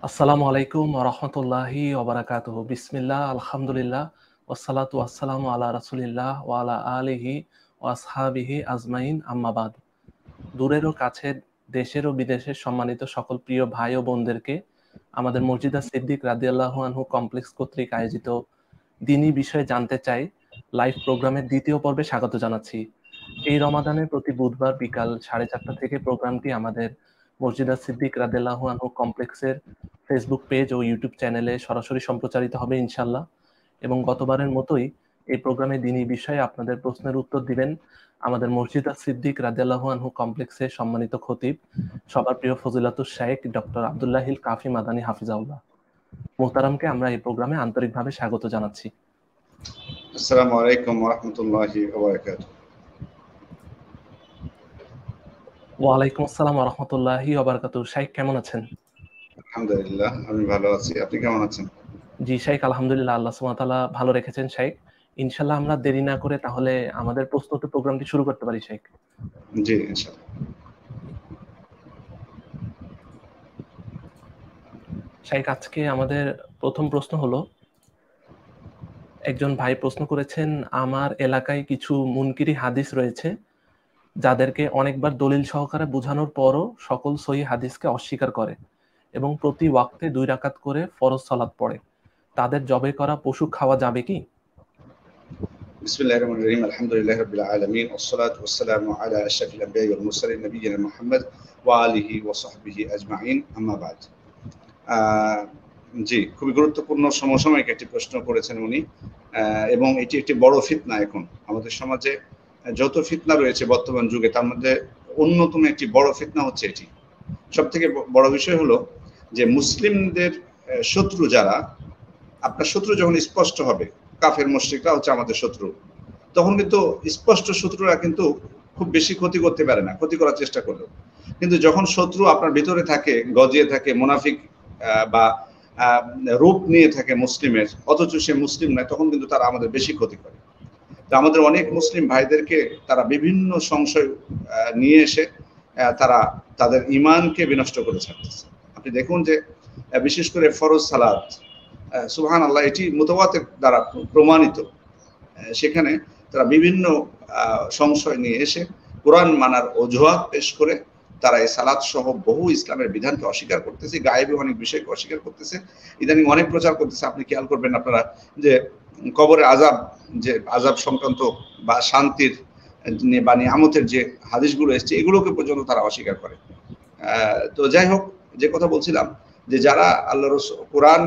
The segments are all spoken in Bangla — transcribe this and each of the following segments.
আসসালামু আলাইকুম ওয়া রাহমাতুল্লাহি ওয়া বারাকাতুহু। বিসমিল্লাহ, আলহামদুলিল্লাহ, ওয়াসসালাতু ওয়াসসালামু আলা রাসূলিল্লাহ ওয়া আলা আলিহি ওয়া আসহাবিহি আজমাইন, আম্মা বাদ। দূরের ও কাছের, দেশের ও বিদেশের সম্মানিত সকল প্রিয় ভাই ও বোনদেরকে আমাদের মসজিদা সিদ্দিক রাদিয়াল্লাহু আনহু কমপ্লেক্স কর্তৃক আয়োজিত দ্বীনি বিষয়ে জানতে চাই লাইভ প্রোগ্রামের দ্বিতীয় পর্বে স্বাগত জানাচ্ছি। এই রমাদানে প্রতি বুধবার বিকাল 4:30 থেকে প্রোগ্রামটি আমাদের মসজিদা সিদ্দিক রাদিয়াল্লাহু আনহু কমপ্লেক্সের ফেসবুক পেজ ও ইউটিউব চ্যানেলে সরাসরি সম্প্রচারিত হবে ইনশাআল্লাহ। এবং গতবারের মতোই এই প্রোগ্রামে দ্বীনি বিষয়ে আপনাদের প্রশ্নের উত্তর দিবেন আমাদের মসজিদা সিদ্দিক রাদিয়াল্লাহু আনহু কমপ্লেক্সের সম্মানিত খতিব, সবার প্রিয় ফজিলাতুল শাইখ ডক্টর আব্দুল্লাহিল কাফি মাদানী হাফিজাহুল্লাহ। মোহতারামকে আমরা এই প্রোগ্রামে আন্তরিকভাবে স্বাগত জানাচ্ছি। আসসালামু আলাইকুম ওয়া রাহমাতুল্লাহি ওয়া বারাকাতুহু। ওয়ালাইকুম আসসালাম ওয়া রাহমাতুল্লাহি ওয়া বারাকাতুহু। শাইখ কেমন আছেন? আলহামদুলিল্লাহ, আমি ভালো আছি। আপনি কেমন আছেন? জি শাইখ, আলহামদুলিল্লাহ, আল্লাহ সুবহানাহু ওয়া তাআলা ভালো রেখেছেন শাইখ। ইনশাআল্লাহ আমরা দেরি না করে তাহলে আমাদের প্রশ্নোত্তর প্রোগ্রামটি শুরু করতে পারি শাইখ। জি, ইনশাআল্লাহ। শাইখ, আজকে আমাদের প্রথম প্রশ্ন হলো, একজন ভাই প্রশ্ন করেছেন, আমার এলাকায় কিছু মুনকিরি হাদিস রয়েছে যাদেরকে অনেকবার দলিল সহকারে বোঝানোর পরও সকল সহিহ হাদিসকে অস্বীকার করে এবং প্রতি ওয়াক্তে 2 রাকাত করে ফরজ সালাত পড়ে। তাদের জবে করা পশু খাওয়া যাবে কি? বিসমিল্লাহির রহমানির রহিম। আলহামদুলিল্লাহি রাব্বিল আলামিন ওয়াসসালাতু ওয়াসসালামু আলা আশরাফিল আমবিয়া ওয়াল মুরসালিন নবিয়িনা মুহাম্মদ ওয়া আলিহি ওয়া সাহবিহি আজমাইন, আম্মা বাদ। জি, খুবই গুরুত্বপূর্ণ সমসাময়িক একটি প্রশ্ন করেছেন উনি, এবং এটি একটি বড় ফিতনা। এখন আমাদের সমাজে যত ফিতনা রয়েছে বর্তমান যুগে, তার মধ্যে অন্যতম একটি বড় ফিতনা হচ্ছে এটি। সবথেকে বড় বিষয় হলো যে মুসলিমদের শত্রু যারা, আপনার শত্রু যখন স্পষ্ট হবে, কাফের মুশরিকরা হচ্ছে আমাদের শত্রু, তখন কিন্তু স্পষ্ট শত্রুরা কিন্তু খুব বেশি ক্ষতি করতে পারে না, ক্ষতি করার চেষ্টা করলো। কিন্তু যখন শত্রু আপনার ভিতরে থাকে, গজিয়ে থাকে, মুনাফিক বা রূপ নিয়ে থাকে মুসলিমের, অথচ সে মুসলিম নয়, তখন কিন্তু তারা আমাদের বেশি ক্ষতি করে। তো আমাদের অনেক মুসলিম ভাইদেরকে তারা বিভিন্ন সংশয় নিয়ে এসে তারা তাদের ঈমানকে বিনষ্ট করে ছাড়তেছে। আপনি দেখুন যে বিশেষ করে ফরজ সালাত, সুবহানাল্লাহ, এটি মুতাওয়াতির দ্বারা প্রমাণিত। সেখানে তারা বিভিন্ন সংশয় নিয়ে এসে কোরআন মানার অজুহাত পেশ করে তারা এই সালাত সহ বহু ইসলামের বিধানকে অস্বীকার করতেছে, গায়েবী অনেক বিষয়কে অস্বীকার করতেছে। ইদানিং অনেক প্রচার করতেছে, আপনি খেয়াল করবেন আপনারা, যে কবরে আযাব, যে আযাব সংক্রান্ত বা শান্তির বা নিয়ামতের যে হাদিসগুলো এসছে, এগুলোকে পর্যন্ত তারা অস্বীকার করে। তো যাই হোক, যে কথা বলছিলাম, যে যারা আল্লাহর কোরআন,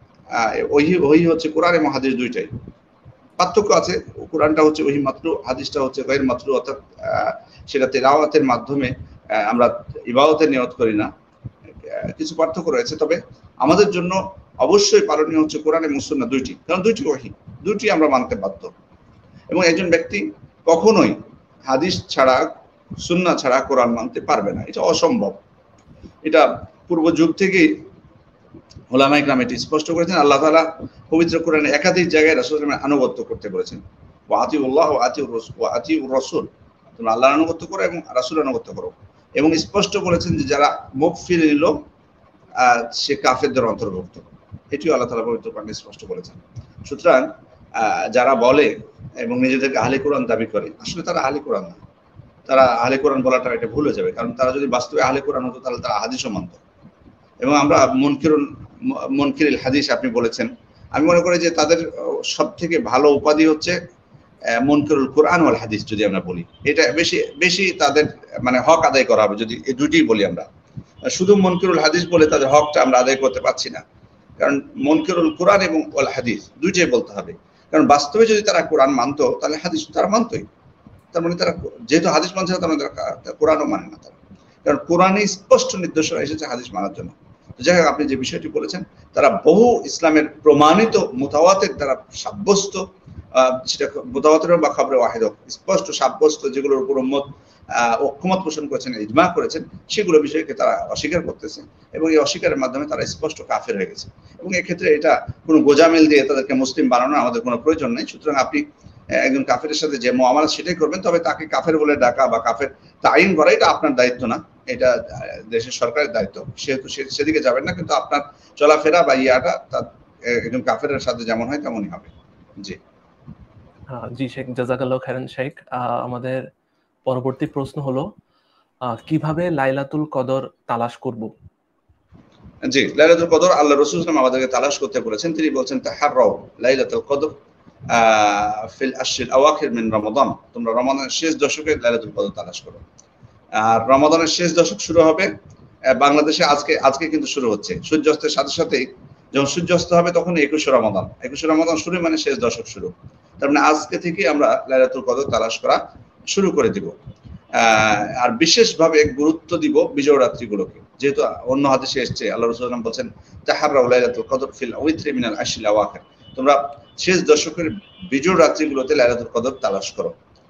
ওহী হচ্ছে কোরআন এবং হাদিস দুইটাই, পার্থক্য আছে। কোরআনটা হচ্ছে ওহী মাত্র, হাদিসটা হচ্ছে গায়র মাত্র, অর্থাৎ সেটা তেলাওয়াতের মাধ্যমে আমরা ইবাদতের নিয়ত করি না। কিছু পার্থক্য রয়েছে, তবে আমাদের জন্য অবশ্যই পালনীয় হচ্ছে কোরআন এবং সুন্নাহ দুইটি, কারণ দুইটি ওহী, দুইটি আমরা মানতে বাধ্য। এবং একজন ব্যক্তি কখনোই হাদিস ছাড়া, সুন্নাহ ছাড়া কোরআন মানতে পারবে না, এটা অসম্ভব। এটা পূর্ব যুগ থেকেই উলামায়ে কেরাম এটি স্পষ্ট করেছেন। আল্লাহ তাআলা পবিত্র কোরআনে একাধিক জায়গায় রাসূলের আনুগত্য করতে বলেছেন। ওয়া আতিউল্লাহ ওয়া আতিউর রাসূল, তোমরা আল্লাহর আনুগত্য করো এবং রাসূলের আনুগত্য করো। এবং স্পষ্ট বলেছেন যে যারা মুখ ফিরে নিল সে কাফেরদের অন্তর্ভুক্ত। এটিও আল্লাহ তাআলা পবিত্র কোরআনে স্পষ্ট বলেছেন। সুতরাং যারা বলে এবং নিজেদেরকে আহলে কোরআন দাবি করে, আসলে তারা আহলে কোরআন না। তারা আহলে কোরআন বলাটা এটা ভুল হয়ে যাবে, কারণ তারা যদি বাস্তবে আহলে কোরআন হতো তাহলে তারা হাদিসও মানত। এবং আমরা মুনকিরুল হাদিস আপনি বলেছেন, আমি মনে করি যে তাদের সব থেকে ভালো উপাধি হচ্ছে মুনকিরুল কোরআন ওয়াল হাদিস। যদি আমরা বলি, এটা বেশি বেশি তাদের মানে হক আদায় করা হবে যদি এই দুইটিই বলি। আমরা শুধু মুনকিরুল হাদিস বলে তাদের হকটা আমরা আদায় করতে পারছি না, কারণ মুনকিরুল কোরআন এবং ওয়াল হাদিস দুইটাই বলতে হবে। কারণ বাস্তবে যদি তারা কোরআন মানতো তাহলে হাদিস তারা মানতোই। তার মানে তারা যেহেতু হাদিস মানছে না, তার মানে তারা কোরআনও মানে না। তারা, কারণ কোরআনে স্পষ্ট নির্দেশনা এসেছে হাদিস মানার জন্য। যাই হোক, আপনি যে বিষয়টি বলেছেন, তারা বহু ইসলামের প্রমাণিত মুতাওয়াতির দ্বারা সাব্যস্ত, সেটা মুতাওয়াতির বা খবরে ওয়াহিদ স্পষ্ট সাব্যস্ত, যেগুলোর উপর উম্মত ঐক্যমত পোষণ করেছেন, ইজমা করেছেন, সেগুলো বিষয়কে তারা অস্বীকার করতেছে এবং এই অস্বীকারের মাধ্যমে তারা স্পষ্ট কাফের হয়ে গেছে। এবং এক্ষেত্রে এটা কোনো গোজামিল দিয়ে তাদেরকে মুসলিম বানানোর আমাদের কোনো প্রয়োজন নেই। সুতরাং আপনি একজন কাফেরের সাথে যে মুআমালা সেটাই করবেন, তবে তাকে কাফের বলে ডাকা বা কাফের তাইন করা এটা আপনার দায়িত্ব না। এটা দেশের সরকারের দায়িত্ব, সেহেতু সেদিকে যাবেন না, কিন্তু আপনার চলাফেরা বা ইয়াটা তার একজন কাফেরের সাথে যেমন হয় তেমনই হবে। জি জি শেখ, জাযাকাল্লাহু খাইরান শেখ। আমাদের পরবর্তী প্রশ্ন হলো, কিভাবে লাইলাতুল কদর তালাশ করব? জি, লাইলাতুল কদর আল্লাহ রাসূল সাল্লাল্লাহু আলাইহি ওয়াসাল্লাম আমাদেরকে তালাশ করতে বলেছেন। তিনি বলছেন তাহাররাউ লাইলাতুল কদর ফিল আশরিল আওয়াখির মিন রমাদান। তোমরা রমাদানের শেষ দশকে লাইলাতুল কদর তালাশ করো। আর রমাদানের শেষ দশক শুরু হবে বাংলাদেশে আজকে কিন্তু শুরু হচ্ছে। সূর্যাস্তের সাথে সাথেই যখন সূর্যাস্ত হবে তখন 21শে রমাদান। 21শে রমাদান শুরু মানে শেষ দশক শুরু। তার মানে আজকে থেকে আমরা লাইলাতুল কদর তালাশ করা শুরু করে দিব। আর বিশেষভাবে গুরুত্ব দিব বিজয় রাত্রিগুলোকে, যেহেতু অন্য হাদিসে এসেছে আল্লাহ রাসূল সাল্লাল্লাহু আলাইহি ওয়াসাল্লাম বলেন তাহাররাউ লাইলাতুল কদর ফিল উইত্রি মিনাল আশরিল আওয়াখির। তোমরা শেষ দশকের বিজয় রাত্রিগুলোতে লাইলাতুল কদর তালাশ করো।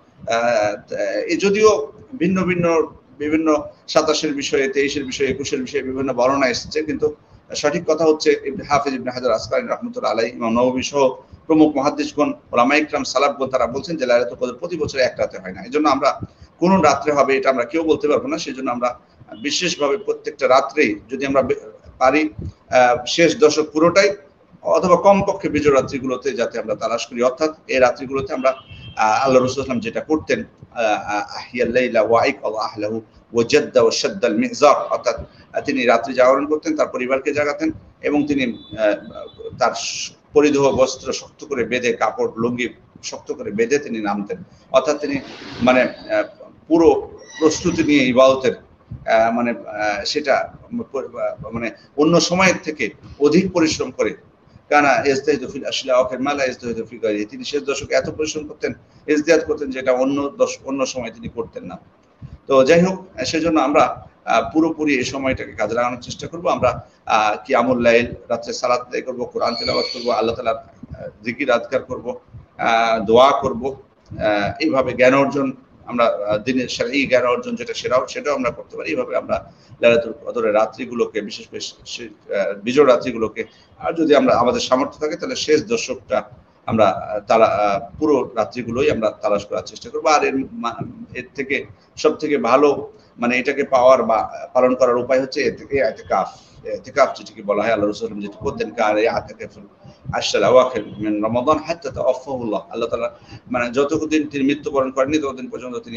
যদিও ভিন্ন ভিন্ন বিভিন্ন 27-এর বিষয়ে, 23-এর বিষয়ে, 21-এর বিষয়ে বিভিন্ন বর্ণনা এসেছে, কিন্তু সঠিক কথা হচ্ছে হাফিজ ইবনে হাজার আসকালানী রাহমাতুল্লাহ আলাইহি, ইমাম নববী সহ প্রমুখ মুহাদ্দিসগণ, উলামায়ে ইকরাম, সালাফগণ তারা বলছেন যে লাইলাতুল কদর প্রতি বছর এক রাতে হয় না। এজন্য আমরা কোন রাত্রে হবে এটা আমরা কেউ বলতে পারবো না। সেজন্য আমরা বিশেষভাবে প্রত্যেকটা রাত্রেই যদি আমরা পারি শেষ দশক পুরোটাই অথবা কমপক্ষে বিজয় রাত্রিগুলোতে যাতে আমরা তালাশ করি, অর্থাৎ এই রাত্রিগুলোতে আমরা আল্লাহ রাসূল সাল্লাল্লাহু আলাইহি ওয়াসাল্লাম যেটা করতেন, আহিয়াল লাইলা ওয়া আইকাযা আহলাহু ওয়া জাদ্দা ওয়া শাদ্দাল মিহজার, অর্থাৎ তিনি রাত্রি জাগরণ করতেন, তার পরিবারকে জাগাতেন এবং তিনি তার পরিধেয় বস্ত্র শক্ত করে বেঁধে, কাপড় লুঙ্গি শক্ত করে বেঁধে তিনি নামতেন। অর্থাৎ তিনি মানে পুরো প্রস্তুতি নিয়ে ইবাদতের মানে সেটা মানে অন্য সময়ের থেকে অধিক পরিশ্রম করে কানা ইজতাহিদু ফিল আশরিল আওয়াখির মা লা ইজতাহিদু ফি গায়রিহি। তিনি শেষ দশকে এত পরিশ্রম করতেন, ইজতিহাদ করতেন, যেটা অন্য সময় তিনি করতেন না। তো যাই হোক, সেজন্য আমরা পুরোপুরি এই সময়টাকে কাজে লাগানোর চেষ্টা করব। আমরা কিয়ামুল লাইল, রাত্রে সালাত আদায় করব, কোরআন তেলাওয়াত করব, আল্লাহ তাআলার জিকির আজকার করব, দোয়া করব। এইভাবে জ্ঞান অর্জন, আমরা দিনের শারঈ জ্ঞান অর্জন যেটা সেটাও আমরা করতে পারি। এইভাবে আমরা লাইলাতুল কদরের রাত্রিগুলোকে, বিশেষ করে বিজয় রাত্রিগুলোকে, আর যদি আমরা আমাদের সামর্থ্য থাকে তাহলে শেষ দশকটা আমরা পুরো রাত্রিগুলোই আমরা তালাশ করার চেষ্টা করবো। আর এর থেকে সব থেকে ভালো মানে এটাকে পাওয়ার বা পালন করার উপায় হচ্ছে ইতিকাফ। ইতিকাফ যেটাকে বলা হয়, আল্লাহ রাসূল সাল্লাল্লাহু আলাইহি ওয়াসাল্লাম যেটা করতেন, কার ইতিকাফুল আশরিল আওয়াখির মিন রমাদান হাত্তা তাওয়াফাহুল্লাহ। আল্লাহ তাআলা মানে যতদিন তিনি মৃত্যুবরণ করেননি ততদিন পর্যন্ত তিনি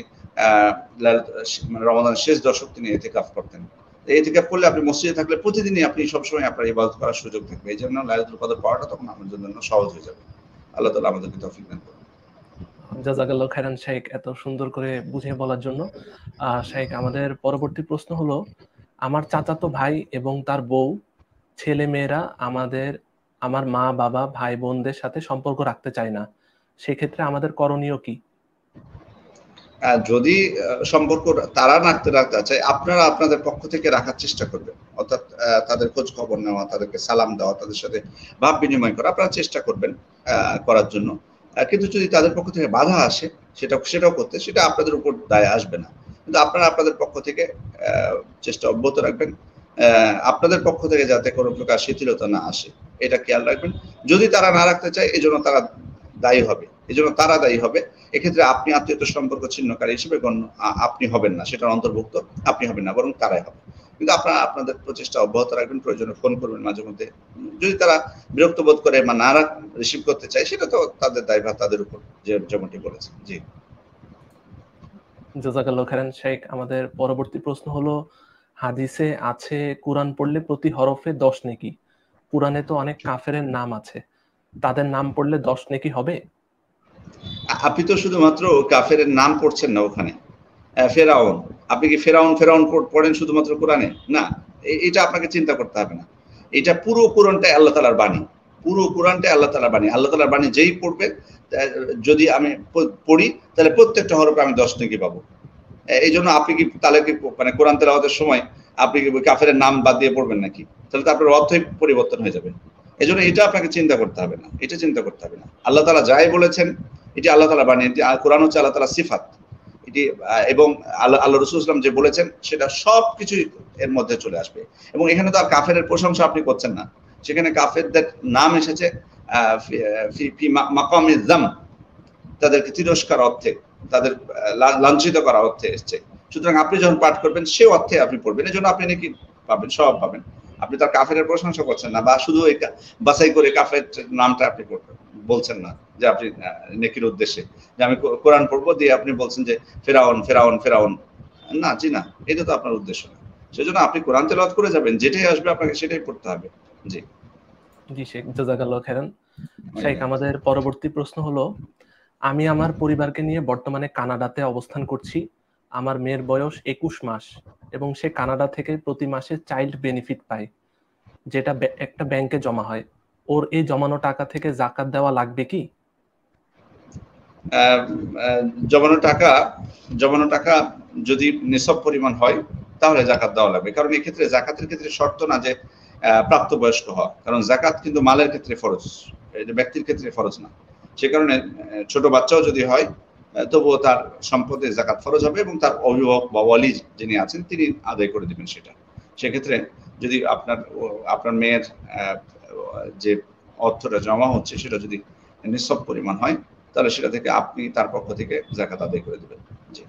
মানে রমাদানের শেষ দশক তিনি ইতিকাফ করতেন। ইতিকাফ করলে আপনি মসজিদে থাকলে প্রতিদিনই আপনি সবসময় আপনার ইবাদত করার সুযোগ থাকবে। এই জন্য লাইলাতুল কদর পাওয়াটা তখন আমাদের জন্য সহজ হয়ে যাবে। আল্লাহ তাআলা আমাদেরকে তৌফিক দান করুন। জাযাকাল্লাহু খাইরান শেখ, এত সুন্দর করে বুঝিয়ে বলার জন্য। শেখ, আমাদের পরবর্তী প্রশ্ন হলো, আমার চাচাতো ভাই এবং তার বউ, ছেলে মেয়েরা আমার মা বাবা ভাই বোনদের সাথে সম্পর্ক রাখতে চায় না, সেক্ষেত্রে আমাদের করণীয় কি? যদি সম্পর্ক তারা রাখতে চায়, আপনারা আপনাদের পক্ষ থেকে রাখার চেষ্টা করবেন। অর্থাৎ তাদের খোঁজ খবর নেওয়া, তাদেরকে সালাম দেওয়া, তাদের সাথে ভাব বিনিময় করা আপনারা চেষ্টা করবেন করার জন্য। কিন্তু যদি তাদের পক্ষ থেকে বাধা আসে সেটাও করতে, সেটা আপনাদের উপর দায় আসবে না। কিন্তু আপনারা আপনাদের পক্ষ থেকে চেষ্টা অব্যাহত রাখবেন, আপনাদের পক্ষ থেকে যাতে কোনো প্রকার শিথিলতা না আসে এটা খেয়াল রাখবেন। যদি তারা না রাখতে চায়, এই জন্য তারা দায়ী হবে। এক্ষেত্রে আপনি আত্মীয়তার সম্পর্ক ছিন্নকারী হিসেবে আপনি হবেন না, সেটার অন্তর্ভুক্ত আপনি হবেন না, বরং তারাই হবে। কিন্তু আপনারা আপনাদের প্রচেষ্টা অব্যাহত রাখবেন, প্রয়োজনে ফোন করবেন মাঝে মধ্যে। যদি তারা বিরক্ত বোধ করে বা না রিসিভ করতে চায়, সেটা তো তাদের দায়ভার, তাদের উপর, যেমনটি বলেছেন। জি, জাযাকাল্লাহু খাইরান শেখ। আমাদের পরবর্তী প্রশ্ন হলো, হাদিসে আছে কুরআন পড়লে প্রতি হরফে 10 নেকি। কুরআনে তো অনেক কাফেরের নাম আছে, তাদের নাম পড়লে 10 নেকি হবে? আপনি তো শুধুমাত্র কাফেরের নাম পড়ছেন না ওখানে। ফেরাউন, আপনি কি ফেরাউন পড়েন শুধুমাত্র কোরআনে? না, এটা আপনাকে চিন্তা করতে হবে না। এটা পুরো কোরআনটাই আল্লাহ তাআলার বাণী। পুরো কোরআনটাই আল্লাহ তাআলার বাণী। আল্লাহ তাআলার বাণী যেই পড়বে, যদি আমি পড়ি তাহলে প্রত্যেকটা হরফে আমি 10 নেকি পাবো। এই জন্য আপনি কি তাহলে কি মানে কোরআন তেলাওয়াতের সময় আপনি কি কাফেরের নাম বাদ দিয়ে পড়বেন নাকি? তাহলে তো আপনার অর্থই পরিবর্তন হয়ে যাবে। এই জন্য এটা আপনাকে চিন্তা করতে হবে না, আল্লাহ তাআলা যাই বলেছেন এটি আল্লাহ তাআলা বাণী। কোরআন হচ্ছে আল্লাহ তাআলার সিফাত এটি, এবং আল্লাহ রাসূল সাল্লাল্লাহু আলাইহি ওয়াসাল্লাম যে বলেছেন সেটা সবকিছু এর মধ্যে চলে আসবে। এবং এখানে তো আর কাফেরের প্রশংসা আপনি করছেন না, সেখানে কাফেরদের নাম এসেছে ফি মাকামিয যাম, তাদেরকে তিরস্কার অর্থে, তাদের লাঞ্ছিত করা অর্থে এসেছে। সুতরাং আপনি যখন পাঠ করবেন সে অর্থে আপনি পড়বেন, এই জন্য আপনি নেকি পাবেন, সওয়াব পাবেন। আপনি তার কাফেরের প্রশংসা করছেন না, বা শুধু বাছাই করে কাফের নামটা আপনি বলছেন না যে আপনি নেকির উদ্দেশ্যে যে আমি কোরআন পড়বো দিয়ে আপনি বলছেন যে ফেরাউন ফেরাউন ফেরাউন, না জি না, এটা তো আপনার উদ্দেশ্য না। সেজন্য আপনি কোরআন তেলাওয়াত করে যাবেন, যেটাই আসবে আপনাকে সেটাই পড়তে হবে। জি জি শেখ, জাযাকাল্লাহু খাইরান। শেখ, আমাদের পরবর্তী প্রশ্ন হলো, আমি আমার পরিবারকে নিয়ে বর্তমানে কানাডাতে অবস্থান করছি। আমার মেয়ের বয়স 21 মাস এবং সে কানাডা থেকে প্রতি মাসে চাইল্ড বেনিফিট পায়, যেটা একটা ব্যাংকে জমা হয়। ওর এই জমানো টাকা থেকে যাকাত দেওয়া লাগবে কি? জমানো টাকা যদি নিসব পরিমাণ হয় তাহলে জাকাত দেওয়া লাগবে, কারণ এই ক্ষেত্রে জাকাতের ক্ষেত্রে শর্ত না যে প্রাপ্তবয়স্ক হওয়া, কারণ জাকাত কিন্তু মালের ক্ষেত্রে ফরজ, ব্যক্তির ক্ষেত্রে ফরজ না। সে কারণে ছোট বাচ্চাও যদি হয় তবুও তার সম্পদে জাকাত ফরজ হবে এবং তার অভিভাবক বা ওয়ালি যিনি আছেন তিনি আদায় করে দিবেন সেটা। সেক্ষেত্রে যদি আপনার মেয়ের যে অর্থটা জমা হচ্ছে সেটা যদি নিসব পরিমাণ হয় তাহলে সেটা থেকে আপনি তার পক্ষ থেকে যাকাত আদায় করে দিবেন। জি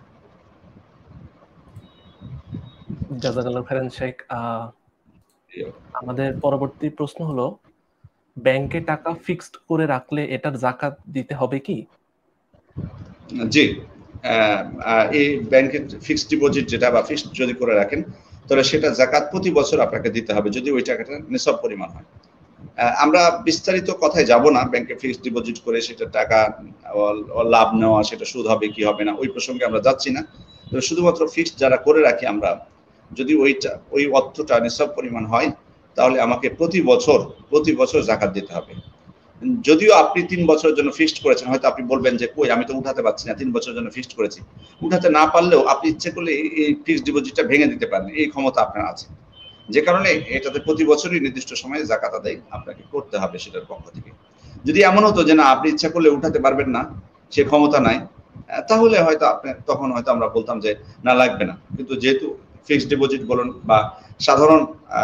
জাযাকাল্লাহু খাইরান শেখ। আমাদের পরবর্তী প্রশ্ন হলো, ব্যাংকে টাকা ফিক্সড করে রাখলে এটার যাকাত দিতে হবে কি? জি, এই ব্যাংকের ফিক্সড ডিপোজিট যেটা বা ফিক্সড যদি করে রাখেন তাহলে সেটা যাকাত প্রতি বছর আপনাকে দিতে হবে যদি ওই টাকাটা নিসব পরিমাণ হয়। আমরা বিস্তারিত কথায় যাব না, ব্যাংকে ফিক্সড ডিপোজিট করে সেটা টাকা লাভ নেওয়া, সেটা সুদ হবে কি হবে না ওই প্রসঙ্গে আমরা যাচ্ছি না। তবে শুধুমাত্র ফিক্সড যারা করে রাখি আমরা, যদি ওই অর্থটা নিসব পরিমাণ হয় তাহলে আমাকে প্রতি বছর যাকাত দিতে হবে। যদিও আপনি 3 বছরের জন্য ফিক্সড করেছেন, হয়তো আপনি বলবেন যে কই আমি তো উঠাতে পারছি না, 3 বছরের জন্য ফিক্সড করেছি। উঠাতে না পারলেও আপনি ইচ্ছে করলে এই ফিক্সড ডিপোজিটটা ভেঙে দিতে পারেন, এই ক্ষমতা আপনার আছে। যে কারণে এটাতে প্রতি বছরই নির্দিষ্ট সময়ে যাকাত আদায় আপনাকে করতে হবে সেটার পক্ষ থেকে। যদি এমন হতো যে না আপনি ইচ্ছা করলে উঠাতে পারবেন না, সে ক্ষমতা নাই, তাহলে হয়তো তখন হয়তো আমরা বলতাম যে না লাগবে না। কিন্তু যেহেতু ফিক্সড ডিপোজিট বলুন বা সাধারণ